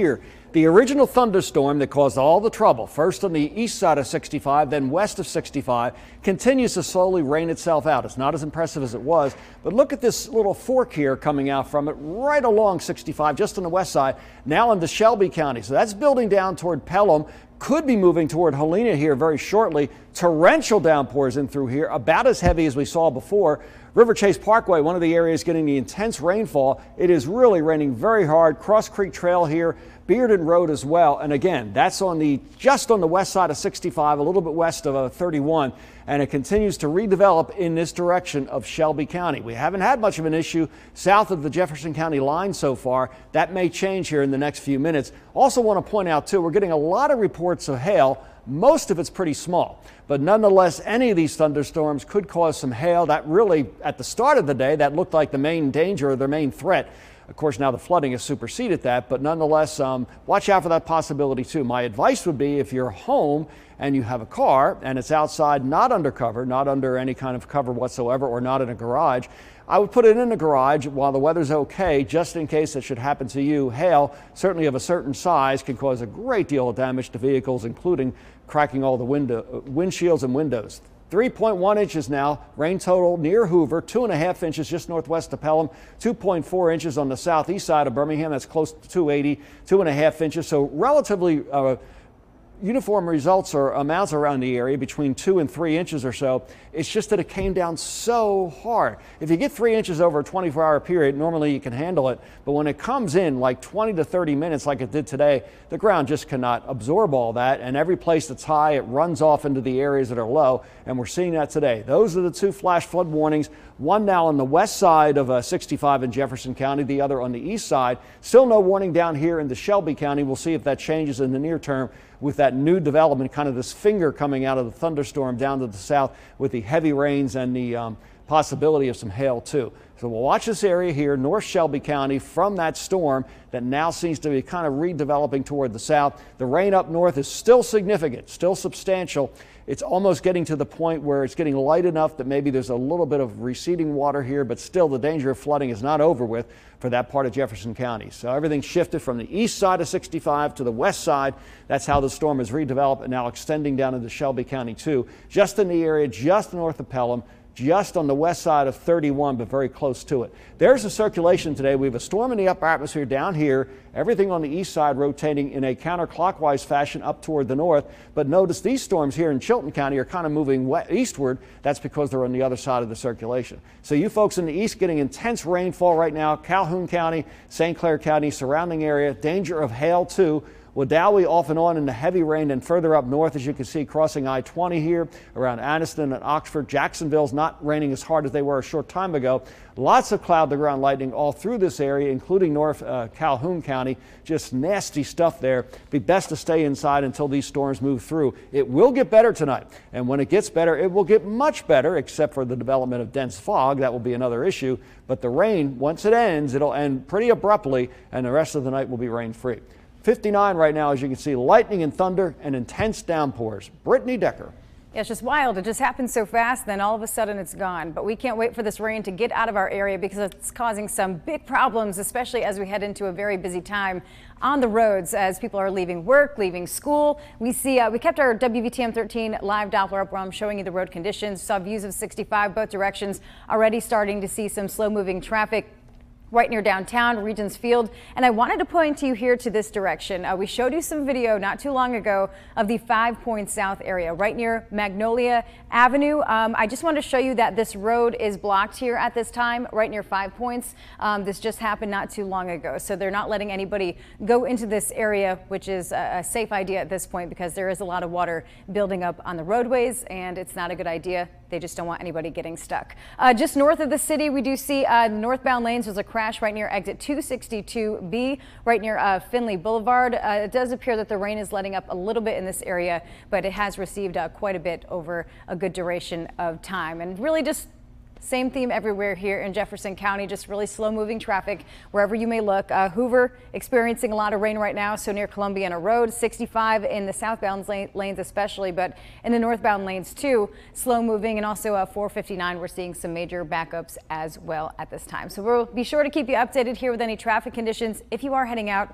The original thunderstorm that caused all the trouble, first on the east side of sixty-five, then west of sixty-five, continues to slowly rain itself out. It's not as impressive as it was, but look at this little fork here coming out from it right along sixty-five, just on the west side, now into Shelby County. So that's building down toward Pelham. Could be moving toward Helena here very shortly. Torrential downpours in through here, about as heavy as we saw before. River Chase Parkway, one of the areas getting the intense rainfall. It is really raining very hard. Cross Creek Trail here, Bearden Road as well. And again, that's on the just on the west side of sixty-five, a little bit west of uh, thirty-one. And it continues to redevelop in this direction of Shelby County. We haven't had much of an issue south of the Jefferson County line so far. That may change here in the next few minutes. Also want to point out too, we're getting a lot of reports of hail. Most of it's pretty small, but nonetheless, any of these thunderstorms could cause some hail. That really, at the start of the day, that looked like the main danger or the main threat. Of course, now the flooding has superseded that, but nonetheless, um, watch out for that possibility too. My advice would be, if you're home and you have a car and it's outside, not under cover, not under any kind of cover whatsoever, or not in a garage, I would put it in the garage while the weather's okay, just in case it should happen to you. Hail, certainly of a certain size, can cause a great deal of damage to vehicles, including cracking all the window, windshields and windows. three point one inches now, rain total near Hoover, two and a half inches just northwest of Pelham, two point four inches on the southeast side of Birmingham, that's close to two eighty, two and a half inches, so relatively uh, uniform results or amounts around the area, between two and three inches or so. It's just that it came down so hard. If you get three inches over a twenty-four hour period, normally you can handle it. But when it comes in like twenty to thirty minutes like it did today, the ground just cannot absorb all that. And every place that's high, it runs off into the areas that are low. And we're seeing that today. Those are the two flash flood warnings. One now on the west side of uh, sixty-five in Jefferson County, the other on the east side. Still no warning down here in the Shelby County. We'll see if that changes in the near term with that new development, kind of this finger coming out of the thunderstorm down to the south with the heavy rains and the um, possibility of some hail too. So we'll watch this area here, North Shelby County, from that storm that now seems to be kind of redeveloping toward the south. The rain up north is still significant, still substantial. It's almost getting to the point where it's getting light enough that maybe there's a little bit of receding water here, but still the danger of flooding is not over with for that part of Jefferson County. So everything shifted from the east side of sixty-five to the west side. That's how the storm has redeveloped and now extending down into Shelby County too, just in the area just north of Pelham, just on the west side of thirty-one, but very close to it. There's a circulation today. We have a storm in the upper atmosphere down here, everything on the east side rotating in a counterclockwise fashion up toward the north. But notice these storms here in Chilton County are kind of moving eastward. That's because they're on the other side of the circulation. So you folks in the east getting intense rainfall right now, Calhoun County, Saint Clair County, surrounding area, danger of hail too. Wadowee off and on in the heavy rain, and further up north, as you can see, crossing I twenty here around Anniston and Oxford. Jacksonville's not raining as hard as they were a short time ago. Lots of cloud to ground lightning all through this area, including North uh, Calhoun County. Just nasty stuff there. Be best to stay inside until these storms move through. It will get better tonight, and when it gets better, it will get much better, except for the development of dense fog. That will be another issue. But the rain, once it ends, it'll end pretty abruptly, and the rest of the night will be rain free. fifty-nine right now, as you can see, lightning and thunder and intense downpours. Brittany Decker. Yeah, it's just wild. It just happens so fast, then all of a sudden it's gone. But we can't wait for this rain to get out of our area because it's causing some big problems, especially as we head into a very busy time on the roads as people are leaving work, leaving school. We see uh, we kept our W V T M thirteen live Doppler up where I'm showing you the road conditions. Saw views of sixty-five both directions, already starting to see some slow moving traffic right near downtown, Regents Field. And I wanted to point you here to this direction. Uh, we showed you some video not too long ago of the Five Points South area, right near Magnolia Avenue. Um, I just wanted to show you that this road is blocked here at this time, right near Five Points. Um, this just happened not too long ago. So they're not letting anybody go into this area, which is a, a safe idea at this point because there is a lot of water building up on the roadways and it's not a good idea. They just don't want anybody getting stuck. Uh, just north of the city, we do see uh, northbound lanes. There's a crash right near exit two sixty-two B, right near uh, Finley Boulevard. Uh, it does appear that the rain is letting up a little bit in this area, but it has received uh, quite a bit over a good duration of time. And really just same theme everywhere here in Jefferson County, just really slow moving traffic wherever you may look. Uh, Hoover experiencing a lot of rain right now, so near Columbiana Road, sixty-five in the southbound lane, lanes especially, but in the northbound lanes too, slow moving. And also uh, four fifty-nine, we're seeing some major backups as well at this time. So we'll be sure to keep you updated here with any traffic conditions if you are heading out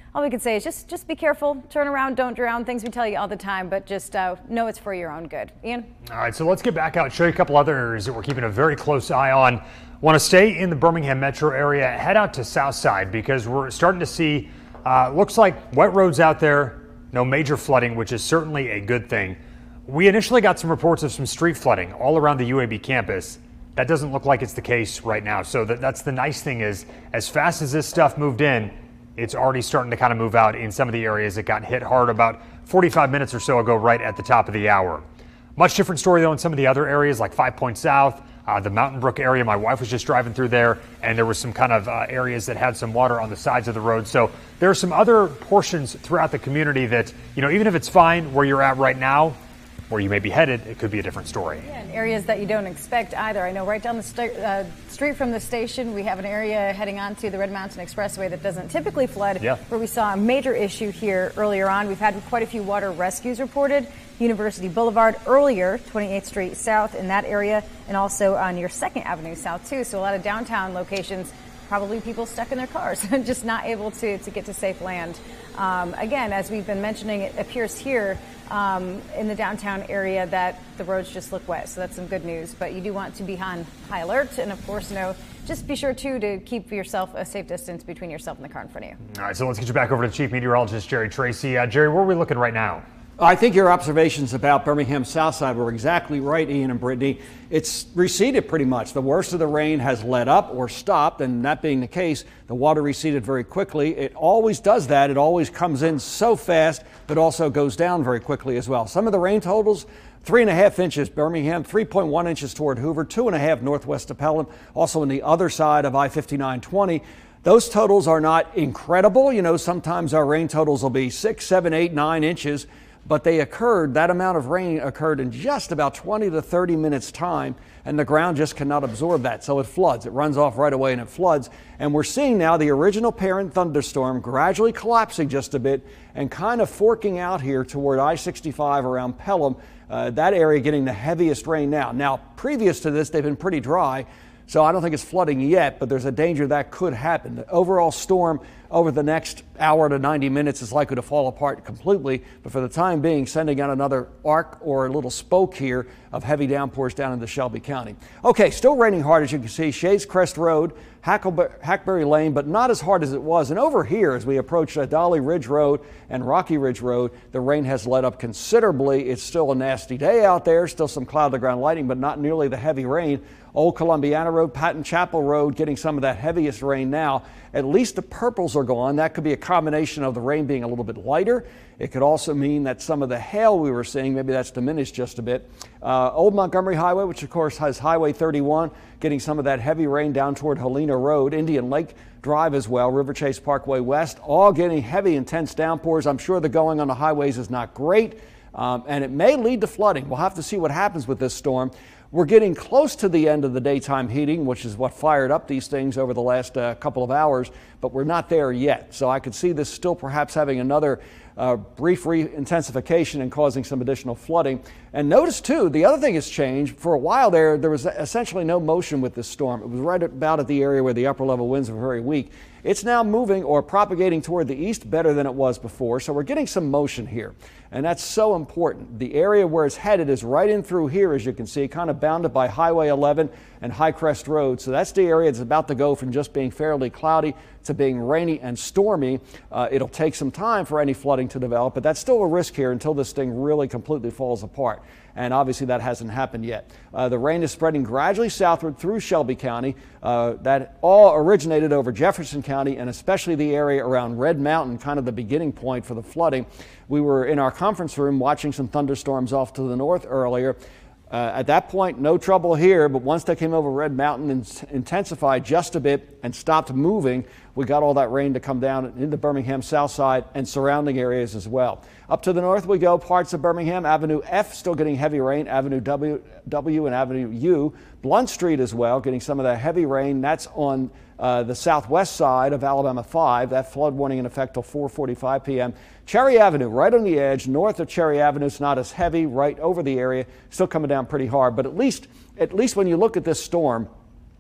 All we can say is just just be careful, turn around, don't drown, things we tell you all the time, but just uh, know it's for your own good. Ian? All right, so let's get back out and show you a couple other areas that we're keeping a very close eye on. Want to stay in the Birmingham metro area, head out to Southside because we're starting to see, uh, looks like wet roads out there, no major flooding, which is certainly a good thing. We initially got some reports of some street flooding all around the U A B campus. That doesn't look like it's the case right now. So that, that's the nice thing is, as fast as this stuff moved in, it's already starting to kind of move out in some of the areas that got hit hard about forty-five minutes or so ago, right at the top of the hour. Much different story though in some of the other areas like Five Points South, uh, the Mountain Brook area. My wife was just driving through there and there was some kind of uh, areas that had some water on the sides of the road. So there are some other portions throughout the community that, you know, even if it's fine where you're at right now, where you may be headed, it could be a different story. Yeah, and areas that you don't expect either. I know right down the st uh, street from the station, we have an area heading onto the Red Mountain Expressway that doesn't typically flood, yeah. where we saw a major issue here earlier on. We've had quite a few water rescues reported. University Boulevard earlier, twenty-eighth Street South in that area, and also uh, near second Avenue South too. So a lot of downtown locations, probably people stuck in their cars, just not able to, to get to safe land. Um, again, as we've been mentioning, it appears here um, in the downtown area that the roads just look wet. So that's some good news. But you do want to be on high alert. And of course, you know, just be sure too to keep yourself a safe distance between yourself and the car in front of you. All right, so let's get you back over to Chief Meteorologist Jerry Tracy. Uh, Jerry, where are we looking right now? I think your observations about Birmingham Southside were exactly right, Ian and Brittany. It's receded pretty much. The worst of the rain has let up or stopped, and that being the case, the water receded very quickly. It always does that. It always comes in so fast, but also goes down very quickly as well. Some of the rain totals, three and a half inches Birmingham, three point one inches toward Hoover, two and a half northwest of Pelham, also on the other side of I fifty-nine twenty. Those totals are not incredible. You know, sometimes our rain totals will be six, seven, eight, nine inches. But they occurred, that amount of rain occurred in just about twenty to thirty minutes time, and the ground just cannot absorb that. So it floods. It runs off right away and it floods. And we're seeing now the original parent thunderstorm gradually collapsing just a bit and kind of forking out here toward I sixty-five around Pelham, uh, that area getting the heaviest rain now. Now, previous to this, they've been pretty dry. So I don't think it's flooding yet, but there's a danger that could happen. The overall storm over the next hour to ninety minutes is likely to fall apart completely, but for the time being, sending out another arc or a little spoke here of heavy downpours down into Shelby County. Okay, still raining hard, as you can see, Shades Crest Road, Hackleberry, Hackberry Lane, but not as hard as it was. And over here, as we approach uh, Dolly Ridge Road and Rocky Ridge Road, the rain has let up considerably. It's still a nasty day out there, still some cloud-to-ground lightning, but not nearly the heavy rain. Old Columbiana Road, Patton Chapel Road getting some of that heaviest rain now. At least the purples are gone. That could be a combination of the rain being a little bit lighter. It could also mean that some of the hail we were seeing, maybe that's diminished just a bit. Uh, Old Montgomery Highway, which of course has Highway thirty-one, getting some of that heavy rain down toward Helena Road. Indian Lake Drive as well, River Chase Parkway West, all getting heavy, intense downpours. I'm sure the going on the highways is not great, um, and it may lead to flooding. We'll have to see what happens with this storm. We're getting close to the end of the daytime heating, which is what fired up these things over the last uh, couple of hours, but we're not there yet. So I could see this still perhaps having another uh, brief re-intensification and causing some additional flooding. And notice too, the other thing has changed. For a while there, there was essentially no motion with this storm. It was right about at the area where the upper level winds were very weak. It's now moving or propagating toward the east better than it was before. So we're getting some motion here. And that's so important. The area where it's headed is right in through here, as you can see, kind of bounded by Highway eleven and High Crest Road. So that's the area that's about to go from just being fairly cloudy to being rainy and stormy. Uh, it'll take some time for any flooding to develop, but that's still a risk here until this thing really completely falls apart. And obviously that hasn't happened yet. Uh, the rain is spreading gradually southward through Shelby County. Uh, that all originated over Jefferson County and especially the area around Red Mountain, kind of the beginning point for the flooding. We were in our conference room watching some thunderstorms off to the north earlier. Uh, at that point, no trouble here, but once they came over Red Mountain and intensified just a bit and stopped moving, we got all that rain to come down into Birmingham Southside and surrounding areas as well. Up to the north we go, parts of Birmingham, Avenue F still getting heavy rain, Avenue W, W and Avenue U, Blunt Street as well, getting some of that heavy rain. That's on uh, the southwest side of Alabama five. That flood warning in effect till four forty-five p m Cherry Avenue, right on the edge, north of Cherry Avenue. It's not as heavy, right over the area, still coming down pretty hard. But at least, at least when you look at this storm,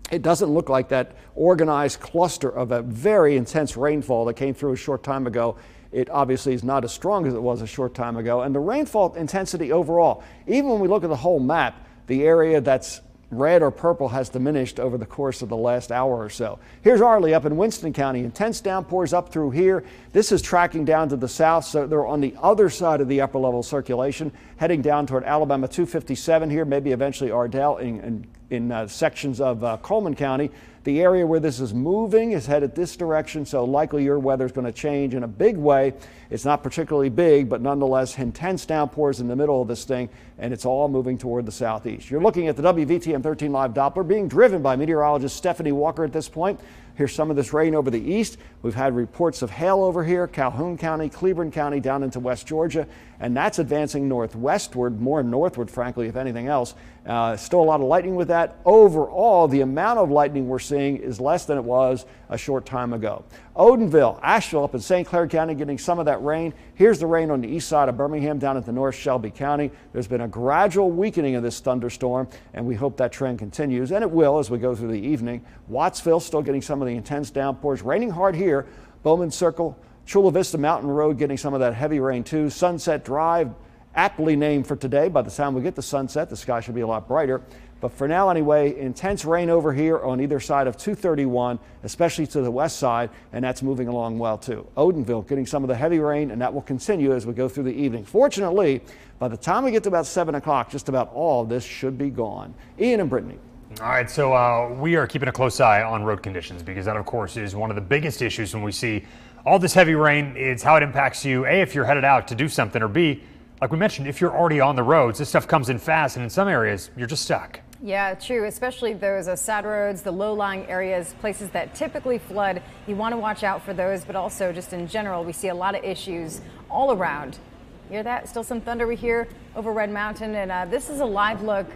it doesn't look like that organized cluster of a very intense rainfall that came through a short time ago. It obviously is not as strong as it was a short time ago. And the rainfall intensity overall, even when we look at the whole map, the area that's red or purple has diminished over the course of the last hour or so. Here's Arley up in Winston County. Intense downpours up through here. This is tracking down to the south, so they're on the other side of the upper level circulation, heading down toward Alabama two fifty-seven here, maybe eventually Ardell in, in, in uh, sections of uh, Coleman County. The area where this is moving is headed this direction, so likely your weather is going to change in a big way. It's not particularly big, but nonetheless intense downpours in the middle of this thing, and it's all moving toward the southeast. You're looking at the W V T M thirteen Live Doppler being driven by meteorologist Stephanie Walker at this point. Here's some of this rain over the east. We've had reports of hail over here, Calhoun County, Cleveland County, down into West Georgia, and that's advancing northwestward, more northward, frankly, if anything else. Uh, still a lot of lightning with that. Overall, the amount of lightning we're seeing is less than it was a short time ago. Odenville, Asheville up in Saint Clair County getting some of that rain. Here's the rain on the east side of Birmingham down at the North Shelby County. There's been a gradual weakening of this thunderstorm, and we hope that trend continues, and it will as we go through the evening. Wattsville still getting some of the intense downpours. Raining hard here. Bowman Circle, Chula Vista Mountain Road getting some of that heavy rain too. Sunset Drive, aptly named for today. By the time we get to sunset, the sky should be a lot brighter. But for now anyway, intense rain over here on either side of two thirty-one, especially to the west side, and that's moving along well too. Odenville getting some of the heavy rain, and that will continue as we go through the evening. Fortunately, by the time we get to about seven o'clock, just about all of this should be gone. Ian and Brittany. All right, so uh, we are keeping a close eye on road conditions because that, of course, is one of the biggest issues when we see all this heavy rain. It's how it impacts you, A, if you're headed out to do something, or B, like we mentioned, if you're already on the roads. This stuff comes in fast, and in some areas, you're just stuck. Yeah, true, especially those uh, sad roads, the low-lying areas, places that typically flood. You want to watch out for those, but also just in general, we see a lot of issues all around. Hear that? Still some thunder we hear over Red Mountain, and uh, this is a live look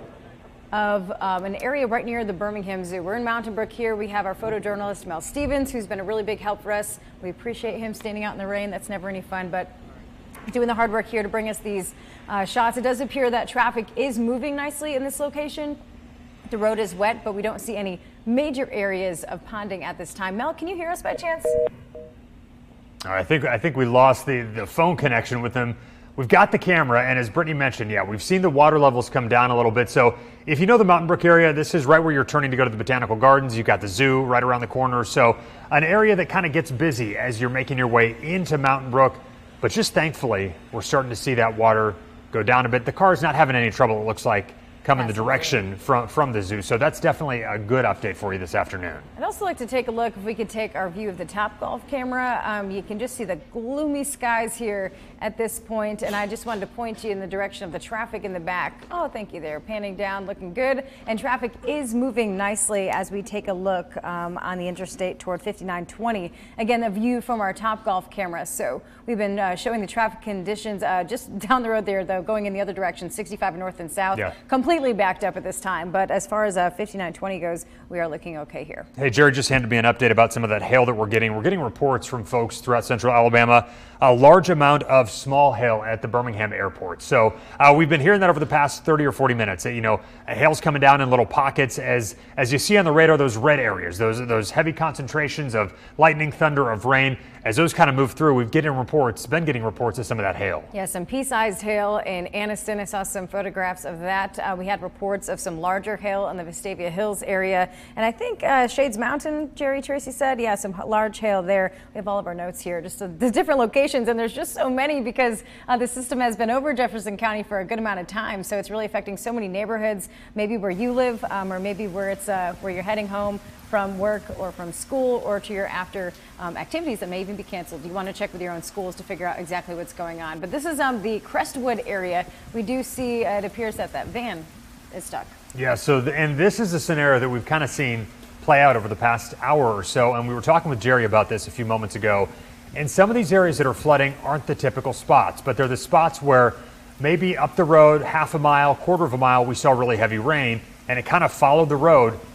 of um, an area right near the Birmingham Zoo. We're in Mountain Brook here. We have our photojournalist Mel Stevens, who's been a really big help for us. We appreciate him standing out in the rain. That's never any fun, but doing the hard work here to bring us these uh, shots. It does appear that traffic is moving nicely in this location. The road is wet, but we don't see any major areas of ponding at this time. Mel, can you hear us by chance? All right, I think I think we lost the, the phone connection with him. We've got the camera, and as Brittany mentioned, yeah, we've seen the water levels come down a little bit. So if you know the Mountain Brook area, this is right where you're turning to go to the Botanical Gardens. You've got the zoo right around the corner. So an area that kind of gets busy as you're making your way into Mountain Brook. But just thankfully, we're starting to see that water go down a bit. The car's not having any trouble, it looks like, coming the direction from, from the zoo. So that's definitely a good update for you this afternoon. I'd also like to take a look, if we could take our view of the Topgolf camera. Um, you can just see the gloomy skies here at this point, and I just wanted to point you in the direction of the traffic in the back. Oh, thank you there. Panning down, looking good. And traffic is moving nicely as we take a look um, on the interstate toward fifty-nine twenty. Again, a view from our Topgolf camera. So we've been uh, showing the traffic conditions uh, just down the road there, though, going in the other direction, sixty-five north and south. Yeah. Completely backed up at this time, but as far as uh, fifty-nine twenty goes, we are looking okay here. Hey, Jerry just handed me an update about some of that hail that we're getting. We're getting reports from folks throughout central Alabama, a large amount of small hail at the Birmingham airport. So uh, we've been hearing that over the past thirty or forty minutes. You know, hail's coming down in little pockets as as you see on the radar, those red areas, those those heavy concentrations of lightning, thunder, of rain. As those kind of move through, we've getting reports, been getting reports of some of that hail. Yeah, some pea-sized hail in Anniston. I saw some photographs of that. Uh, we had reports of some larger hail in the Vestavia Hills area. And I think uh, Shades Mountain, Jerry Tracy said, yeah, some large hail there. We have all of our notes here, just uh, the different locations. And there's just so many because uh, the system has been over Jefferson County for a good amount of time. So it's really affecting so many neighborhoods, maybe where you live um, or maybe where it's uh, where you're heading home from work or from school or to your after um, activities that may even be canceled. You want to check with your own schools to figure out exactly what's going on. But this is um, the Crestwood area. We do see uh, it appears that that van is stuck. Yeah, so the, and this is a scenario that we've kind of seen play out over the past hour or so. And we were talking with Jerry about this a few moments ago. And some of these areas that are flooding aren't the typical spots, but they're the spots where maybe up the road, half a mile, quarter of a mile, we saw really heavy rain. And it kind of followed the road,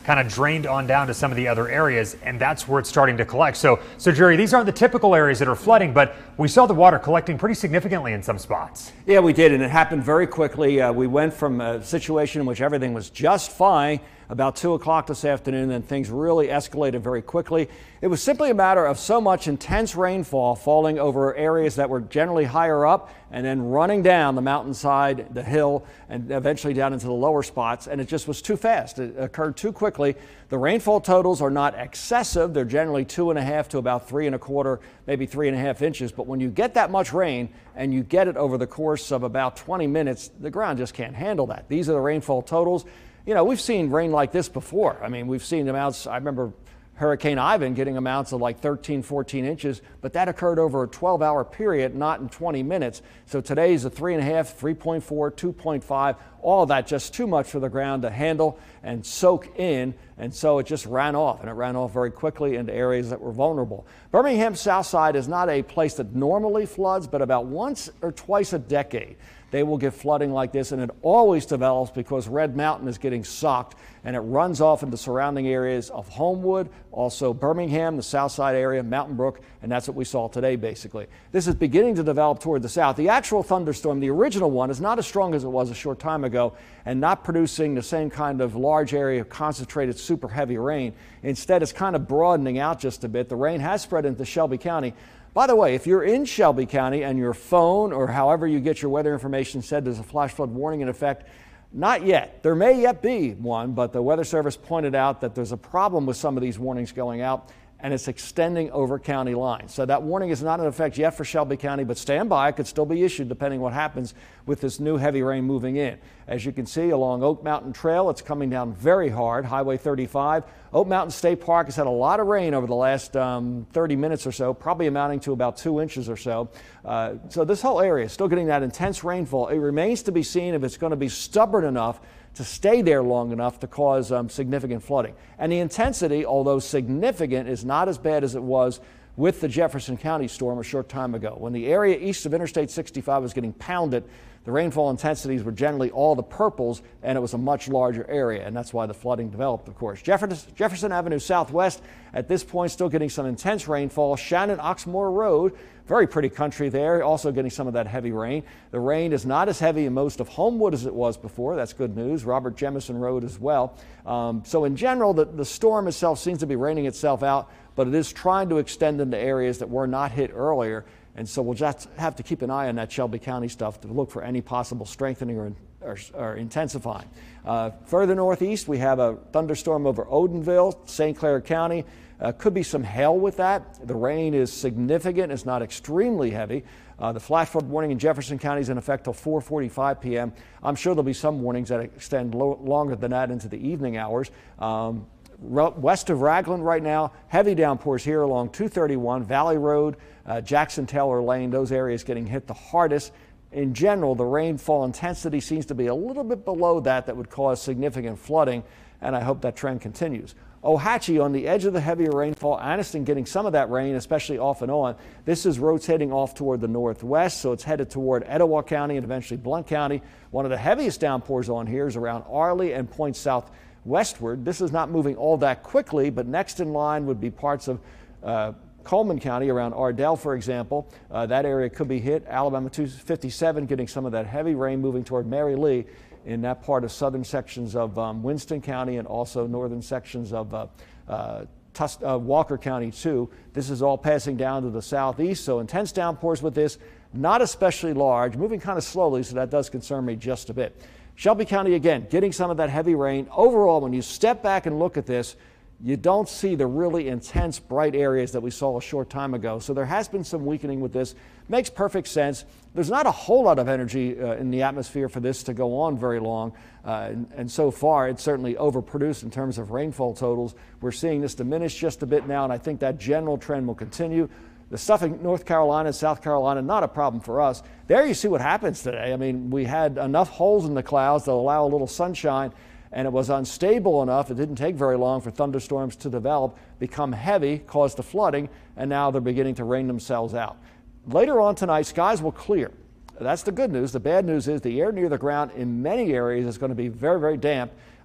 kind of drained on down to some of the other areas, and that's where it's starting to collect. So, so Jerry, these aren't the typical areas that are flooding, but we saw the water collecting pretty significantly in some spots. Yeah, we did, and it happened very quickly. Uh, we went from a situation in which everything was just fine about two o'clock this afternoon, and things really escalated very quickly. It was simply a matter of so much intense rainfall falling over areas that were generally higher up and then running down the mountainside, the hill, and eventually down into the lower spots, and it just was too fast. It occurred too quickly. The rainfall totals are not excessive. They're generally two and a half to about three and a quarter, maybe three and a half inches, but when you get that much rain and you get it over the course of about twenty minutes, the ground just can't handle that. These are the rainfall totals. You know, we've seen rain like this before. I mean, we've seen amounts, I remember Hurricane Ivan getting amounts of like thirteen, fourteen inches, but that occurred over a twelve hour period, not in twenty minutes. So today's a three and a half, three point four, two point five, all of that just too much for the ground to handle and soak in. And so it just ran off, and it ran off very quickly into areas that were vulnerable. Birmingham's south side is not a place that normally floods, but about once or twice a decade they will get flooding like this, and it always develops because Red Mountain is getting socked, and it runs off into surrounding areas of Homewood, also Birmingham, the south side area, Mountain Brook, and that's what we saw today basically. This is beginning to develop toward the south. The actual thunderstorm, the original one, is not as strong as it was a short time ago and not producing the same kind of large area of concentrated super heavy rain. Instead, it's kind of broadening out just a bit. The rain has spread into Shelby County. By the way, if you're in Shelby County and your phone or however you get your weather information said there's a flash flood warning in effect, not yet. There may yet be one, but the Weather Service pointed out that there's a problem with some of these warnings going out, and it's extending over county lines. So that warning is not in effect yet for Shelby County, but stand by. It could still be issued depending what happens with this new heavy rain moving in. As you can see along Oak Mountain Trail, it's coming down very hard, Highway thirty-five. Oak Mountain State Park has had a lot of rain over the last um, thirty minutes or so, probably amounting to about two inches or so. Uh, so this whole area is still getting that intense rainfall. It remains to be seen if it's going to be stubborn enough to stay there long enough to cause um, significant flooding. And the intensity, although significant, is not as bad as it was with the Jefferson County storm a short time ago. When the area east of Interstate sixty-five was getting pounded, the rainfall intensities were generally all the purples, and it was a much larger area, and that's why the flooding developed, of course. Jefferson, Jefferson Avenue Southwest, at this point, still getting some intense rainfall. Shannon Oxmoor Road, very pretty country there, also getting some of that heavy rain. The rain is not as heavy in most of Homewood as it was before. That's good news. Robert Jemison Road as well. Um, so in general, the, the storm itself seems to be raining itself out, but it is trying to extend into areas that were not hit earlier. And so we'll just have to keep an eye on that Shelby County stuff to look for any possible strengthening or, or, or intensifying. Uh, further northeast, we have a thunderstorm over Odenville, Saint Clair County. Uh, could be some hail with that. The rain is significant. It's not extremely heavy. Uh, the flash flood warning in Jefferson County is in effect till four forty-five p m I'm sure there'll be some warnings that extend lo longer than that into the evening hours. Um, West of Ragland right now, heavy downpours here along two thirty-one, Valley Road, uh, Jackson-Taylor Lane, those areas getting hit the hardest. In general, the rainfall intensity seems to be a little bit below that that would cause significant flooding, and I hope that trend continues. Ohatchee on the edge of the heavier rainfall, Anniston getting some of that rain, especially off and on. This is rotating off toward the northwest, so it's headed toward Etowah County and eventually Blount County. One of the heaviest downpours on here is around Arley and points southwestward. This is not moving all that quickly, but next in line would be parts of uh, Coleman County around Ardell, for example. Uh, that area could be hit. Alabama two fifty-seven getting some of that heavy rain moving toward Mary Lee in that part of southern sections of um, Winston County and also northern sections of uh, uh, Tus uh, Walker County too. This is all passing down to the southeast, so intense downpours with this, not especially large, moving kind of slowly, so that does concern me just a bit. Shelby County, again, getting some of that heavy rain. Overall, when you step back and look at this, you don't see the really intense bright areas that we saw a short time ago. So there has been some weakening with this. Makes perfect sense. There's not a whole lot of energy uh, in the atmosphere for this to go on very long. Uh, and, and so far, it's certainly overproduced in terms of rainfall totals. We're seeing this diminish just a bit now, and I think that general trend will continue. The stuff in North Carolina and South Carolina, not a problem for us. There you see what happens today. I mean, we had enough holes in the clouds that allow a little sunshine, and it was unstable enough. It didn't take very long for thunderstorms to develop, become heavy, cause the flooding, and now they're beginning to rain themselves out. Later on tonight, skies will clear. That's the good news. The bad news is the air near the ground in many areas is going to be very, very damp.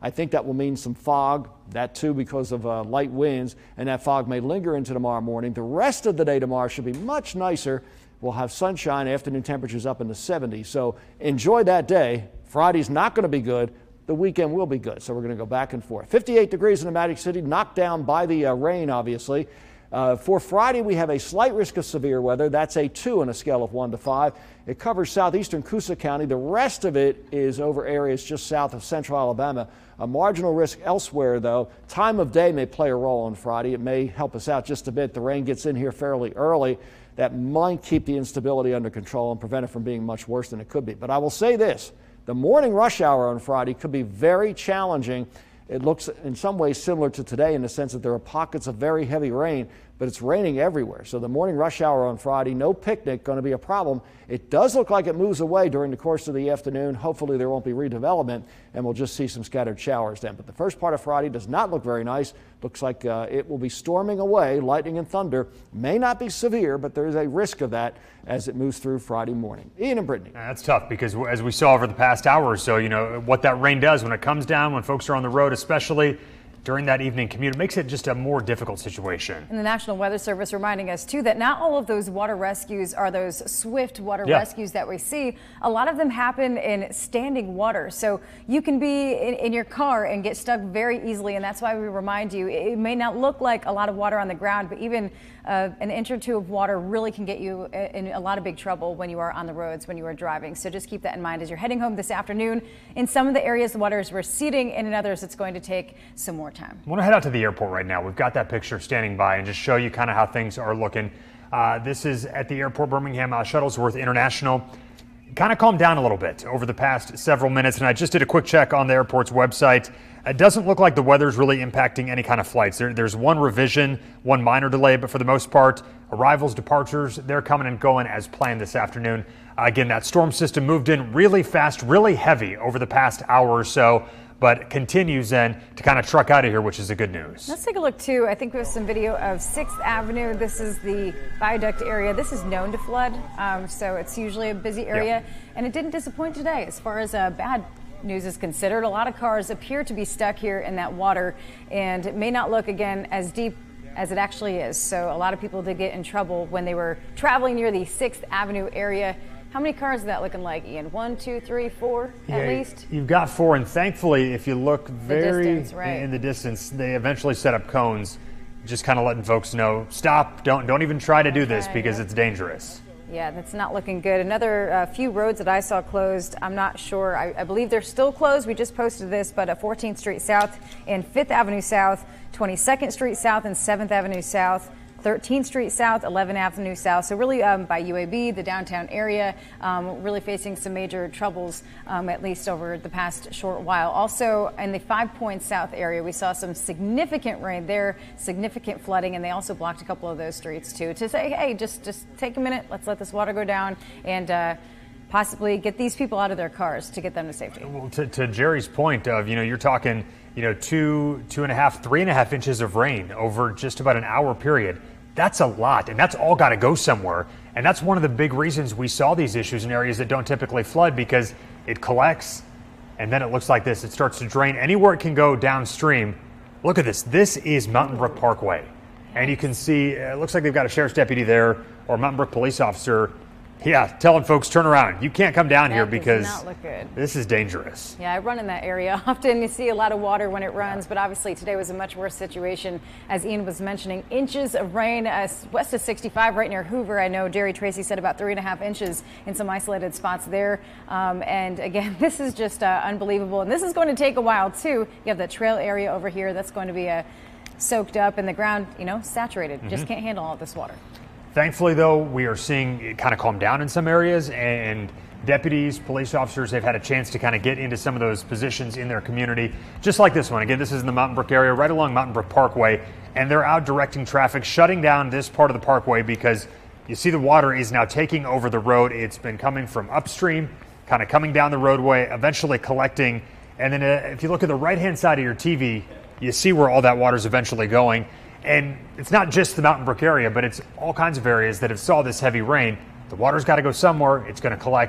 I think that will mean some fog, that too because of uh, light winds, and that fog may linger into tomorrow morning. The rest of the day tomorrow should be much nicer. We'll have sunshine, afternoon temperatures up in the seventies. So enjoy that day. Friday's not going to be good. The weekend will be good. So we're going to go back and forth. fifty-eight degrees in the Magic City, knocked down by the uh, rain, obviously. Uh, for Friday, we have a slight risk of severe weather. That's a two on a scale of one to five. It covers southeastern Coosa County. The rest of it is over areas just south of central Alabama. A marginal risk elsewhere, though. Time of day may play a role on Friday. It may help us out just a bit. The rain gets in here fairly early. That might keep the instability under control and prevent it from being much worse than it could be. But I will say this, the morning rush hour on Friday could be very challenging. It looks in some ways similar to today in the sense that there are pockets of very heavy rain, but it's raining everywhere. So the morning rush hour on Friday, no picnic, going to be a problem. It does look like it moves away during the course of the afternoon. Hopefully there won't be redevelopment and we'll just see some scattered showers then. But the first part of Friday does not look very nice. Looks like uh, it will be storming away, lightning and thunder. May not be severe, but there is a risk of that as it moves through Friday morning. Ian and Brittany. That's tough because as we saw over the past hour or so, you know, what that rain does when it comes down, when folks are on the road, especially during that evening commute, it makes it just a more difficult situation. And the National Weather Service reminding us, too, that not all of those water rescues are those swift water yeah. rescues that we see. A lot of them happen in standing water. So you can be in, in your car and get stuck very easily. And that's why we remind you, it may not look like a lot of water on the ground, but even uh, an inch or two of water really can get you in a lot of big trouble when you are on the roads, when you are driving. So just keep that in mind as you're heading home this afternoon. In some of the areas, the water is receding, and in others, it's going to take some more time. I want to head out to the airport right now. We've got that picture standing by and just show you kind of how things are looking. Uh, this is at the airport, Birmingham, uh, Shuttlesworth International. Kind of calmed down a little bit over the past several minutes, and I just did a quick check on the airport's website. It doesn't look like the weather's really impacting any kind of flights. There, there's one revision, one minor delay, but for the most part, arrivals, departures, they're coming and going as planned this afternoon. Uh, again, that storm system moved in really fast, really heavy over the past hour or so, but continues then to kind of truck out of here, which is the good news. Let's take a look, too. I think we have some video of sixth Avenue. This is the viaduct area. This is known to flood, um, so it's usually a busy area. Yeah. And it didn't disappoint today as far as uh, bad news is considered. A lot of cars appear to be stuck here in that water, and it may not look, again, as deep as it actually is. So a lot of people did get in trouble when they were traveling near the sixth Avenue area. How many cars is that looking like, Ian? One, two, three, four at yeah, least? You've got four, and thankfully, if you look very the distance, right. in the distance, they eventually set up cones, just kind of letting folks know, stop, don't don't even try to do this okay, because yeah. it's dangerous. Yeah, that's not looking good. Another uh, few roads that I saw closed, I'm not sure. I, I believe they're still closed. We just posted this, but uh, fourteenth Street South and fifth Avenue South, twenty-second Street South and seventh Avenue South, thirteenth Street South, eleventh Avenue South. So really um, by U A B, the downtown area, um, really facing some major troubles, um, at least over the past short while. Also in the Five Points South area, we saw some significant rain there, significant flooding, and they also blocked a couple of those streets too to say, hey, just, just take a minute, let's let this water go down and uh, possibly get these people out of their cars to get them to safety. Well, to, to Jerry's point of, you know, you're talking, you know, two, two and a half, three and a half inches of rain over just about an hour period. That's a lot, and that's all got to go somewhere. And that's one of the big reasons we saw these issues in areas that don't typically flood, because it collects and then it looks like this. It starts to drain anywhere it can go downstream. Look at this. This is Mountain Brook Parkway. And you can see, it looks like they've got a sheriff's deputy there or a Mountain Brook police officer. Yeah, telling folks, turn around. You can't come down that here because does not look good. This is dangerous. Yeah, I run in that area often. You see a lot of water when it runs, but obviously today was a much worse situation. As Ian was mentioning, inches of rain uh, west of sixty-five right near Hoover. I know Jerry Tracy said about three and a half inches in some isolated spots there. Um, and again, this is just uh, unbelievable. And this is going to take a while too. You have the trail area over here that's going to be uh, soaked up and the ground, you know, saturated. Mm-hmm. Just can't handle all of this water. Thankfully, though, we are seeing it kind of calm down in some areas, and deputies, police officers have had a chance to kind of get into some of those positions in their community, just like this one. Again, this is in the Mountain Brook area, right along Mountain Brook Parkway, and they're out directing traffic, shutting down this part of the parkway because you see the water is now taking over the road. It's been coming from upstream, kind of coming down the roadway, eventually collecting, and then uh, if you look at the right-hand side of your T V, you see where all that water is eventually going. And it's not just the Mountain Brook area, but it's all kinds of areas that have saw this heavy rain. The water's got to go somewhere. It's going to collect.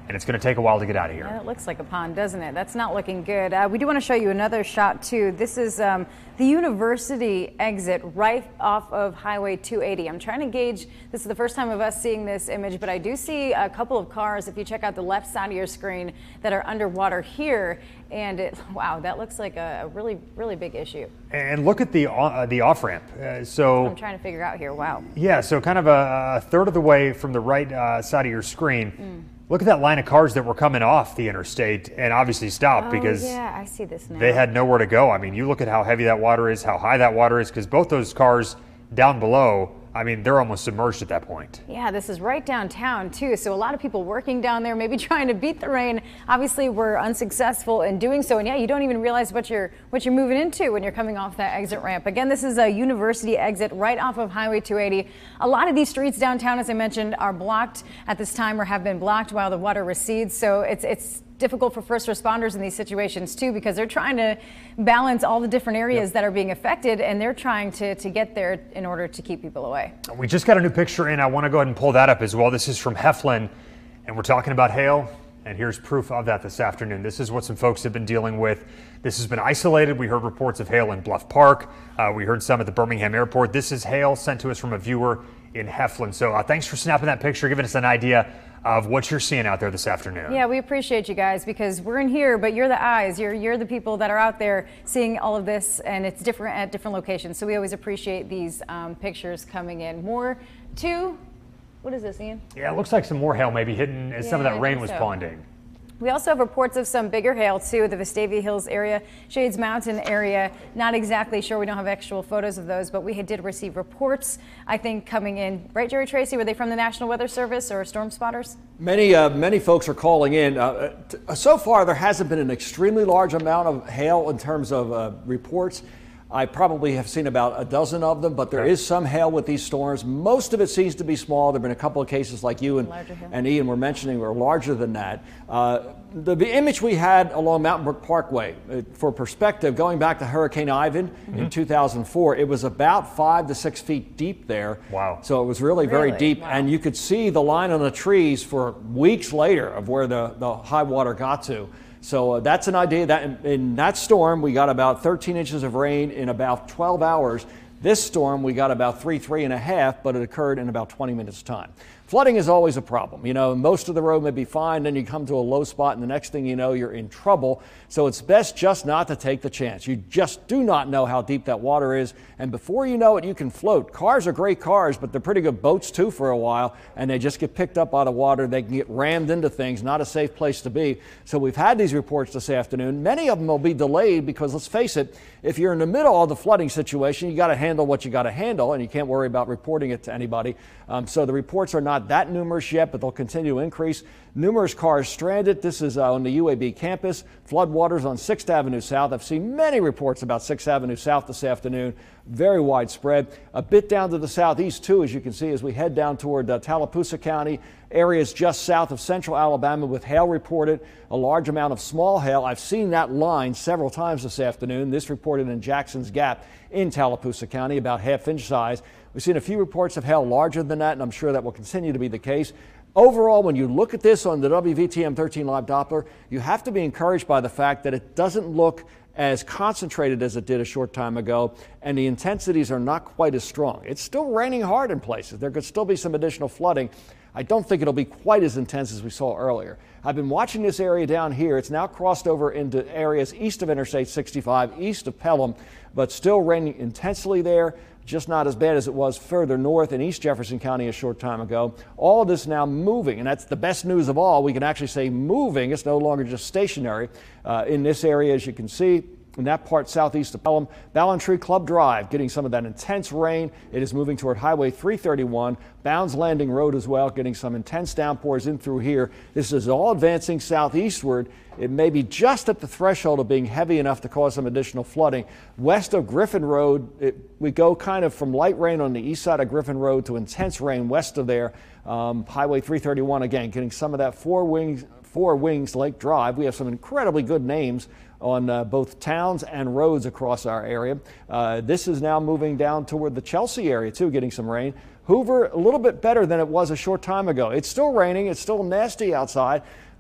and it's going to take a while to get out of here. Yeah, it looks like a pond, doesn't it? That's not looking good. Uh, we do want to show you another shot, too. This is um, the university exit right off of Highway two eighty. I'm trying to gauge, this is the first time of us seeing this image, but I do see a couple of cars, if you check out the left side of your screen, that are underwater here. And it, wow, that looks like a, a really, really big issue. And look at the uh, the off ramp. Uh, so I'm trying to figure out here. Wow. Yeah, so kind of a, a third of the way from the right uh, side of your screen. Mm. Look at that line of cars that were coming off the interstate and obviously stopped oh, because yeah, I see this now. They had nowhere to go. I mean, you look at how heavy that water is, how high that water is, because both those cars down below, I mean, they're almost submerged at that point. Yeah, this is right downtown, too. So a lot of people working down there, maybe trying to beat the rain. Obviously, we're unsuccessful in doing so. And yeah, you don't even realize what you're what you're moving into when you're coming off that exit ramp. Again, this is a university exit right off of Highway two eighty. A lot of these streets downtown, as I mentioned, are blocked at this time or have been blocked while the water recedes. So it's it's difficult for first responders in these situations too, because they're trying to balance all the different areas yep. that are being affected, and they're trying to, to get there in order to keep people away. We just got a new picture in. I want to go ahead and pull that up as well. This is from Heflin, and we're talking about hail, and here's proof of that this afternoon. This is what some folks have been dealing with. This has been isolated. We heard reports of hail in Bluff Park. Uh, we heard some at the Birmingham airport. This is hail sent to us from a viewer in Heflin. So uh, thanks for snapping that picture, giving us an idea of what you're seeing out there this afternoon. Yeah, we appreciate you guys, because we're in here, but you're the eyes. You're you're the people that are out there seeing all of this, and it's different at different locations. So we always appreciate these um, pictures coming in. More to, what is this, Ian? Yeah, it looks like some more hail maybe hitting as yeah, some of that I rain was so. ponding. We also have reports of some bigger hail, too, the Vestavia Hills area, Shades Mountain area. Not exactly sure. We don't have actual photos of those, but we did receive reports, I think, coming in. Right, Jerry Tracy? Were they from the National Weather Service or storm spotters? Many, uh, many folks are calling in. Uh, t- so far, there hasn't been an extremely large amount of hail in terms of uh, reports. I probably have seen about a dozen of them, but there okay. is some hail with these storms. Most of it seems to be small. There have been a couple of cases like you and, and Ian were mentioning were larger than that. Uh, the, the image we had along Mountain Brook Parkway, uh, for perspective, going back to Hurricane Ivan mm-hmm. in two thousand four, it was about five to six feet deep there. Wow. So it was really, really very deep. Wow. And you could see the line on the trees for weeks later of where the, the high water got to. So uh, that's an idea that in, in that storm, we got about thirteen inches of rain in about twelve hours. This storm, we got about three, three and a half, but it occurred in about twenty minutes time. Flooding is always a problem. You know, most of the road may be fine, then you come to a low spot, and the next thing you know, you're in trouble. So it's best just not to take the chance. You just do not know how deep that water is, and before you know it, you can float. Cars are great cars, but they're pretty good boats too for a while, and they just get picked up by the water. They can get rammed into things. Not a safe place to be. So we've had these reports this afternoon. Many of them will be delayed because, let's face it, if you're in the middle of the flooding situation, you got to handle what you got to handle, and you can't worry about reporting it to anybody. Um, so the reports are not that numerous yet, but they'll continue to increase. Numerous cars stranded. This is uh, on the U A B campus. Floodwaters on sixth Avenue South. I've seen many reports about sixth Avenue South this afternoon. Very widespread. A bit down to the southeast, too, as you can see, as we head down toward uh, Tallapoosa County. Areas just south of central Alabama with hail reported. A large amount of small hail. I've seen that line several times this afternoon. This reported in Jackson's Gap in Tallapoosa County, about half inch size. We've seen a few reports of hail larger than that, and I'm sure that will continue to be the case. Overall, when you look at this on the W V T M thirteen Live Doppler, you have to be encouraged by the fact that it doesn't look as concentrated as it did a short time ago, and the intensities are not quite as strong. It's still raining hard in places. There could still be some additional flooding. I don't think it'll be quite as intense as we saw earlier. I've been watching this area down here. It's now crossed over into areas east of Interstate sixty-five, east of Pelham, but still raining intensely there. Just not as bad as it was further north in East Jefferson County a short time ago. All of this now moving, and that's the best news of all. We can actually say moving. It's no longer just stationary. Uh, in this area, as you can see, in that part southeast of Pelham, Ballantree Club Drive getting some of that intense rain. It is moving toward Highway three thirty-one, Bounds Landing Road as well, getting some intense downpours in through here. This is all advancing southeastward. It may be just at the threshold of being heavy enough to cause some additional flooding. West of Griffin Road, it, we go kind of from light rain on the east side of Griffin Road to intense rain west of there. Um, Highway three thirty-one, again, getting some of that Four Wings, Four Wings Lake Drive. We have some incredibly good names on uh, both towns and roads across our area. Uh, this is now moving down toward the Chelsea area, too, getting some rain. Hoover, a little bit better than it was a short time ago. It's still raining. It's still nasty outside.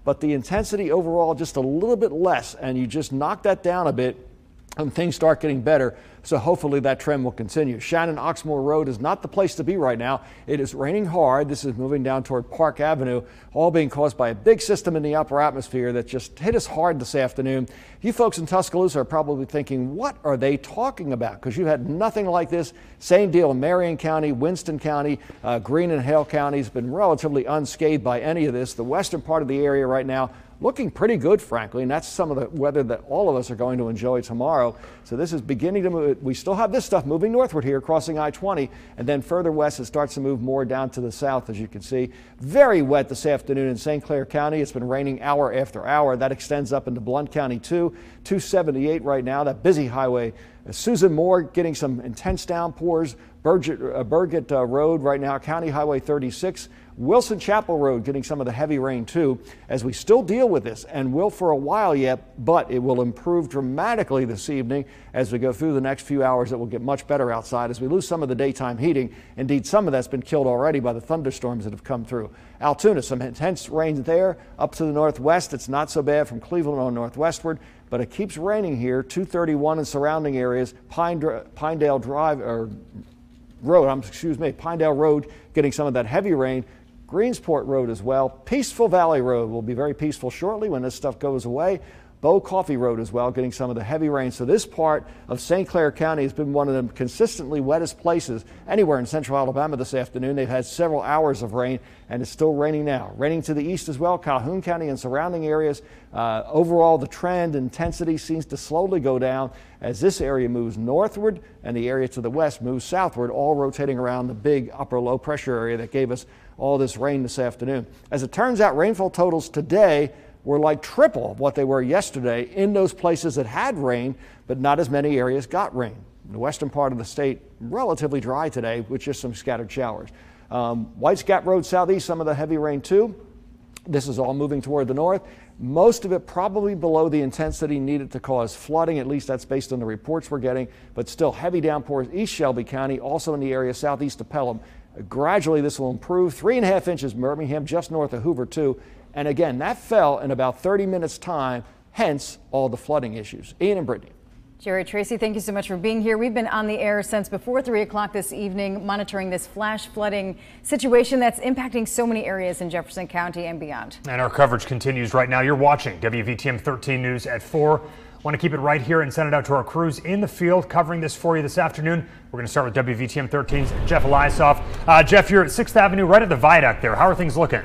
but the intensity overall just a little bit less, and you just knock that down a bit and things start getting better. So hopefully that trend will continue. Shannon Oxmoor Road is not the place to be right now. It is raining hard. This is moving down toward Park Avenue, all being caused by a big system in the upper atmosphere that just hit us hard this afternoon. You folks in Tuscaloosa are probably thinking, what are they talking about? Because you had nothing like this. Same deal in Marion County, Winston County, uh, Greene and Hale counties been relatively unscathed by any of this. The western part of the area right now looking pretty good, frankly, and that's some of the weather that all of us are going to enjoy tomorrow. So this is beginning to move. We still have this stuff moving northward here, crossing I twenty, and then further west it starts to move more down to the south, as you can see. Very wet this afternoon in Saint Clair County. It's been raining hour after hour. That extends up into Blount County too. two seventy-eight right now, that busy highway. Uh, Susan Moore getting some intense downpours. Burgett, uh, Burgett uh, Road right now, County Highway thirty-six. Wilson Chapel Road getting some of the heavy rain too, as we still deal with this and will for a while yet, but it will improve dramatically this evening as we go through the next few hours. It will get much better outside as we lose some of the daytime heating. Indeed, some of that's been killed already by the thunderstorms that have come through. Altoona, some intense rain there. Up to the northwest, it's not so bad from Cleveland on northwestward, but it keeps raining here. two thirty-one and surrounding areas, Pine, Pinedale Drive, or Road, I'm, excuse me, Pinedale Road getting some of that heavy rain. Greensport Road as well. Peaceful Valley Road will be very peaceful shortly when this stuff goes away. Bow Coffee Road as well, getting some of the heavy rain. So this part of Saint Clair County has been one of the consistently wettest places anywhere in central Alabama this afternoon. They've had several hours of rain, and it's still raining now. Raining to the east as well, Calhoun County and surrounding areas. Uh, overall, the trend intensity seems to slowly go down as this area moves northward and the area to the west moves southward, all rotating around the big upper low pressure area that gave us all this rain this afternoon. As it turns out, rainfall totals today were like triple of what they were yesterday in those places that had rain, but not as many areas got rain. In the western part of the state, relatively dry today with just some scattered showers. Um, Whites Gap Road southeast, some of the heavy rain too. This is all moving toward the north. Most of it probably below the intensity needed to cause flooding, at least that's based on the reports we're getting, but still heavy downpours east Shelby County, also in the area southeast of Pelham. Gradually this will improve. Three and a half inches Birmingham, just north of Hoover too. And again, that fell in about thirty minutes time, hence all the flooding issues. Ian and Brittany. Jerry Tracy, thank you so much for being here. We've been on the air since before three o'clock this evening, monitoring this flash flooding situation that's impacting so many areas in Jefferson County and beyond. And our coverage continues right now. You're watching W V T M thirteen News at four. Want to keep it right here and send it out to our crews in the field covering this for you this afternoon. We're going to start with W V T M thirteen's Jeff Eliasoff. Uh, Jeff, you're at sixth Avenue, right at the viaduct there. How are things looking?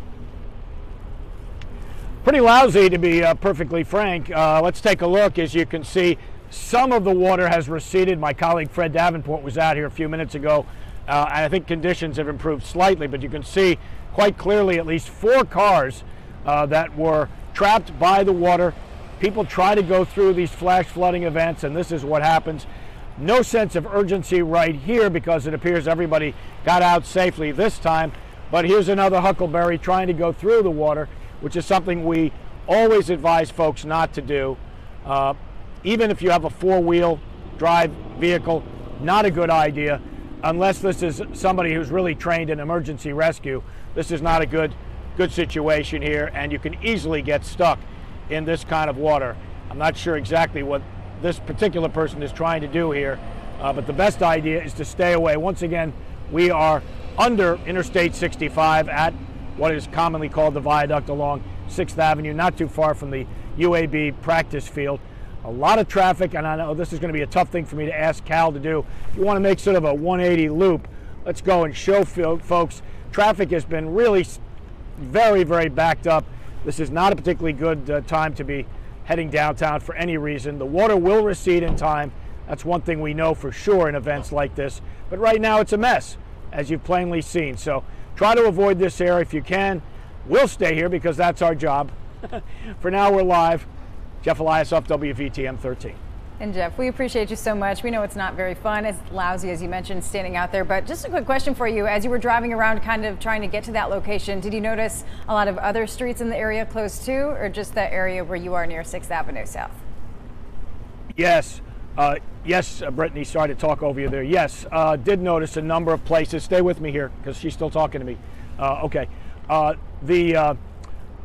Pretty lousy, to be uh, perfectly frank. Uh, let's take a look. As you can see, some of the water has receded. My colleague Fred Davenport was out here a few minutes ago, uh, and I think conditions have improved slightly, but you can see quite clearly at least four cars uh, that were trapped by the water. People try to go through these flash flooding events, and this is what happens. No sense of urgency right here because it appears everybody got out safely this time, but here's another huckleberry trying to go through the water, which is something we always advise folks not to do. Uh, even if you have a four-wheel drive vehicle, not a good idea unless this is somebody who's really trained in emergency rescue. This is not a good, good situation here, and you can easily get stuck in this kind of water. I'm not sure exactly what this particular person is trying to do here, uh, but the best idea is to stay away. Once again, we are under Interstate sixty-five at what is commonly called the viaduct along sixth Avenue, not too far from the U A B practice field. A lot of traffic, and I know this is going to be a tough thing for me to ask Cal to do. If you want to make sort of a one eighty loop, let's go and show folks. Traffic has been really very, very backed up. This is not a particularly good uh, time to be heading downtown for any reason. The water will recede in time. That's one thing we know for sure in events like this. But right now it's a mess, as you've plainly seen. So try to avoid this area if you can. We'll stay here because that's our job. For now, we're live. Jeff Eliasoff, W V T M thirteen. And Jeff, we appreciate you so much. We know it's not very fun, as lousy as you mentioned, standing out there. But just a quick question for you. As you were driving around kind of trying to get to that location, did you notice a lot of other streets in the area close to, or just that area where you are near sixth Avenue South? Yes. Uh, yes, uh, Brittany, sorry to talk over you there. Yes, uh, did notice a number of places. Stay with me here because she's still talking to me. Uh, okay. Uh, the uh,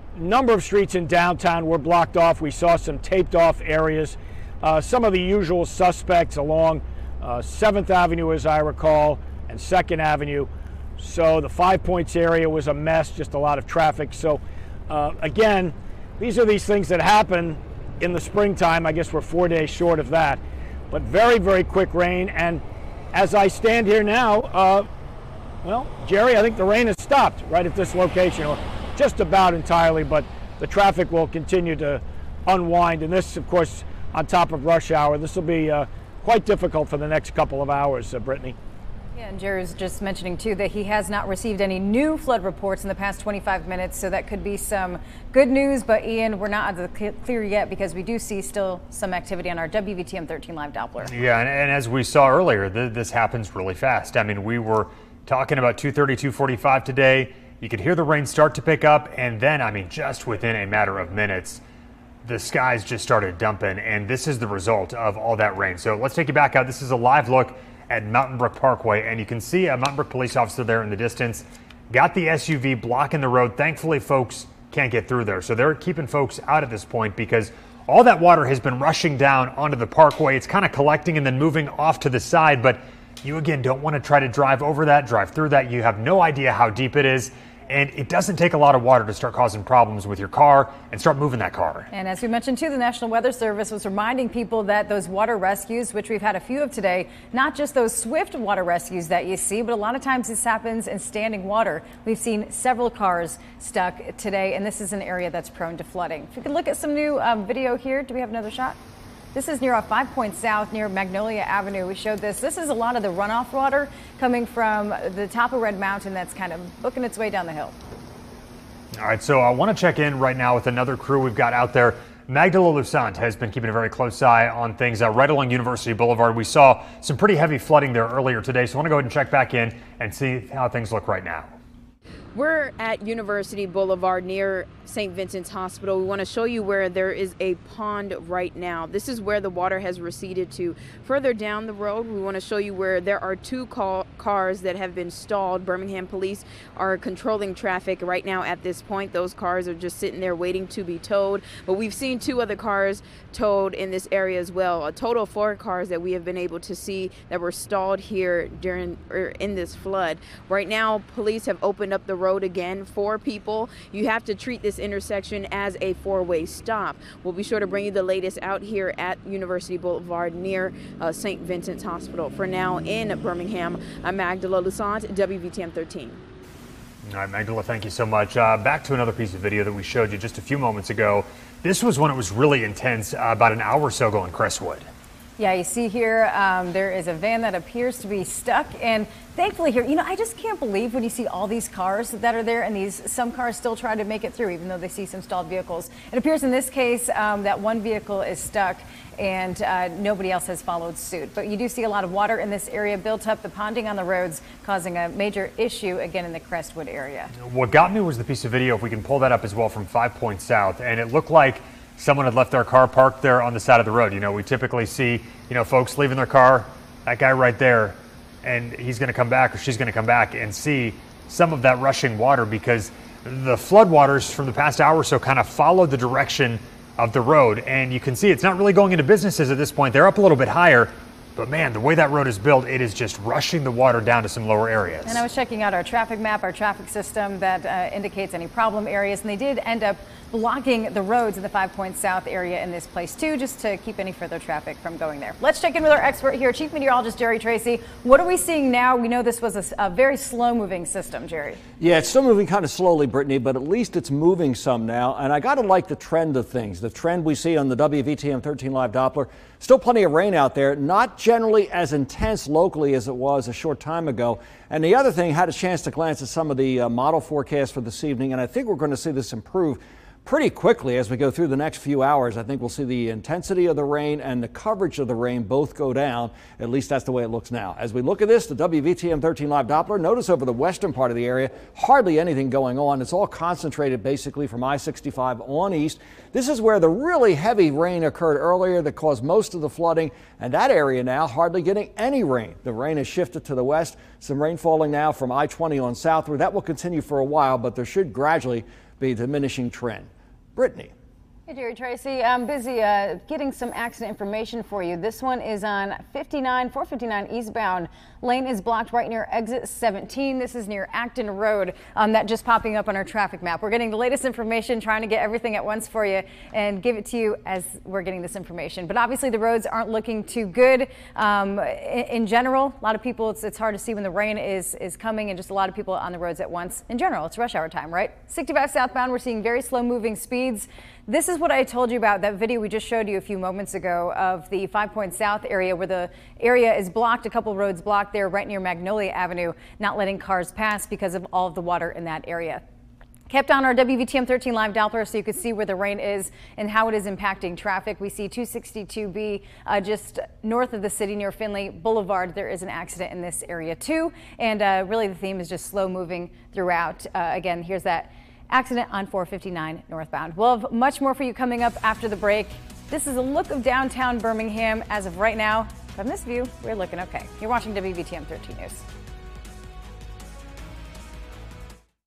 number of streets in downtown were blocked off. We saw some taped off areas. Uh, some of the usual suspects along uh, seventh Avenue, as I recall, and second Avenue. So the Five Points area was a mess, just a lot of traffic. So uh, again, these are these things that happen in the springtime. I guess we're four days short of that. But very, very quick rain. And as I stand here now, uh, well, Jerry, I think the rain has stopped right at this location, or just about entirely, but the traffic will continue to unwind. And this, of course, on top of rush hour. This will be uh, quite difficult for the next couple of hours, uh, Brittany. Yeah, and Jerry was just mentioning, too, that he has not received any new flood reports in the past twenty-five minutes, so that could be some good news. But, Ian, we're not out of the clear yet because we do see still some activity on our W V T M thirteen Live Doppler. Yeah, and, and as we saw earlier, th this happens really fast. I mean, we were talking about two thirty, two forty-five today. You could hear the rain start to pick up, and then, I mean, just within a matter of minutes, the skies just started dumping, and this is the result of all that rain. So let's take you back out. This is a live look at Mountain Brook Parkway, and you can see a Mountain Brook police officer there in the distance. Got the S U V blocking the road. Thankfully, folks can't get through there. So they're keeping folks out at this point because all that water has been rushing down onto the parkway. It's kind of collecting and then moving off to the side, but you, again, don't want to try to drive over that, drive through that. You have no idea how deep it is. And it doesn't take a lot of water to start causing problems with your car and start moving that car. And as we mentioned, too, the National Weather Service was reminding people that those water rescues, which we've had a few of today, not just those swift water rescues that you see, but a lot of times this happens in standing water. We've seen several cars stuck today, and this is an area that's prone to flooding. If we could look at some new um, video here. Do we have another shot? This is near a Five Points South near Magnolia Avenue. We showed this. This is a lot of the runoff water coming from the top of Red Mountain that's kind of booking its way down the hill. All right, so I want to check in right now with another crew we've got out there. Magdala Lusant has been keeping a very close eye on things uh, right along University Boulevard. We saw some pretty heavy flooding there earlier today, so I want to go ahead and check back in and see how things look right now. We're at University Boulevard near Saint Vincent's Hospital. We want to show you where there is a pond right now. This is where the water has receded to. Further down the road, we want to show you where there are two ca cars that have been stalled. Birmingham police are controlling traffic right now at this point. Those cars are just sitting there waiting to be towed. But we've seen two other cars towed in this area as well. A total of four cars that we have been able to see that were stalled here during or in this flood. Right now, police have opened up the road again for people. You have to treat this intersection as a four-way stop. We'll be sure to bring you the latest out here at University Boulevard near uh, Saint Vincent's Hospital. For now, in Birmingham, I'm Magdala Lusant, W V T M thirteen. All right, Magdala, thank you so much. Uh, back to another piece of video that we showed you just a few moments ago. This was when it was really intense, uh, about an hour or so ago in Crestwood. Yeah, you see here, um, there is a van that appears to be stuck, and thankfully here, you know, I just can't believe when you see all these cars that are there, and these some cars still try to make it through, even though they see some stalled vehicles. It appears in this case um, that one vehicle is stuck, and uh, nobody else has followed suit. But you do see a lot of water in this area built up, the ponding on the roads causing a major issue again in the Crestwood area. What got me was the piece of video, if we can pull that up as well, from Five Points South, and it looked like someone had left their car parked there on the side of the road. You know, we typically see, you know, folks leaving their car, that guy right there, and he's going to come back or she's going to come back and see some of that rushing water because the floodwaters from the past hour or so kind of follow the direction of the road. And you can see it's not really going into businesses at this point. They're up a little bit higher. But man, the way that road is built, it is just rushing the water down to some lower areas. And I was checking out our traffic map, our traffic system that uh, indicates any problem areas, and they did end up blocking the roads in the Five Points South area in this place too, just to keep any further traffic from going there. Let's check in with our expert here, Chief Meteorologist Jerry Tracy. What are we seeing now? We know this was a, a very slow-moving system, Jerry. Yeah, it's still moving kind of slowly, Brittany, but at least it's moving some now. And I got to like the trend of things. The trend we see on the W V T M thirteen Live Doppler. Still plenty of rain out there, not generally as intense locally as it was a short time ago. And the other thing, had a chance to glance at some of the uh, model forecasts for this evening, and I think we're going to see this improve pretty quickly as we go through the next few hours. I think we'll see the intensity of the rain and the coverage of the rain both go down. At least that's the way it looks now. As we look at this, the W V T M thirteen Live Doppler, notice over the western part of the area, hardly anything going on. It's all concentrated basically from I sixty-five on east. This is where the really heavy rain occurred earlier that caused most of the flooding, and that area now hardly getting any rain. The rain has shifted to the west. Some rain falling now from I twenty on southward. That will continue for a while, but there should gradually be a diminishing trend. Brittany. Hey Jerry Tracy, I'm busy uh, getting some accident information for you. This one is on fifty-nine, four fifty-nine eastbound. Lane is blocked right near exit seventeen. This is near Acton Road. Um, that just popping up on our traffic map. We're getting the latest information, trying to get everything at once for you and give it to you as we're getting this information. But obviously the roads aren't looking too good um, in, in general. A lot of people, it's, it's hard to see when the rain is, is coming, and just a lot of people on the roads at once. In general, it's rush hour time, right? sixty-five southbound, we're seeing very slow moving speeds. This is what I told you about, that video we just showed you a few moments ago of the Five Points South area, where the area is blocked, a couple roads blocked there right near Magnolia Avenue, not letting cars pass because of all of the water in that area. Kept on our W V T M thirteen live Doppler so you can see where the rain is and how it is impacting traffic. We see two sixty-two B uh, just north of the city near Finley Boulevard. There is an accident in this area too, and uh, really the theme is just slow moving throughout. Uh, again, here's that accident on four fifty-nine northbound. We'll have much more for you coming up after the break. This is a look of downtown Birmingham. As of right now, from this view, we're looking okay. You're watching W V T M thirteen News.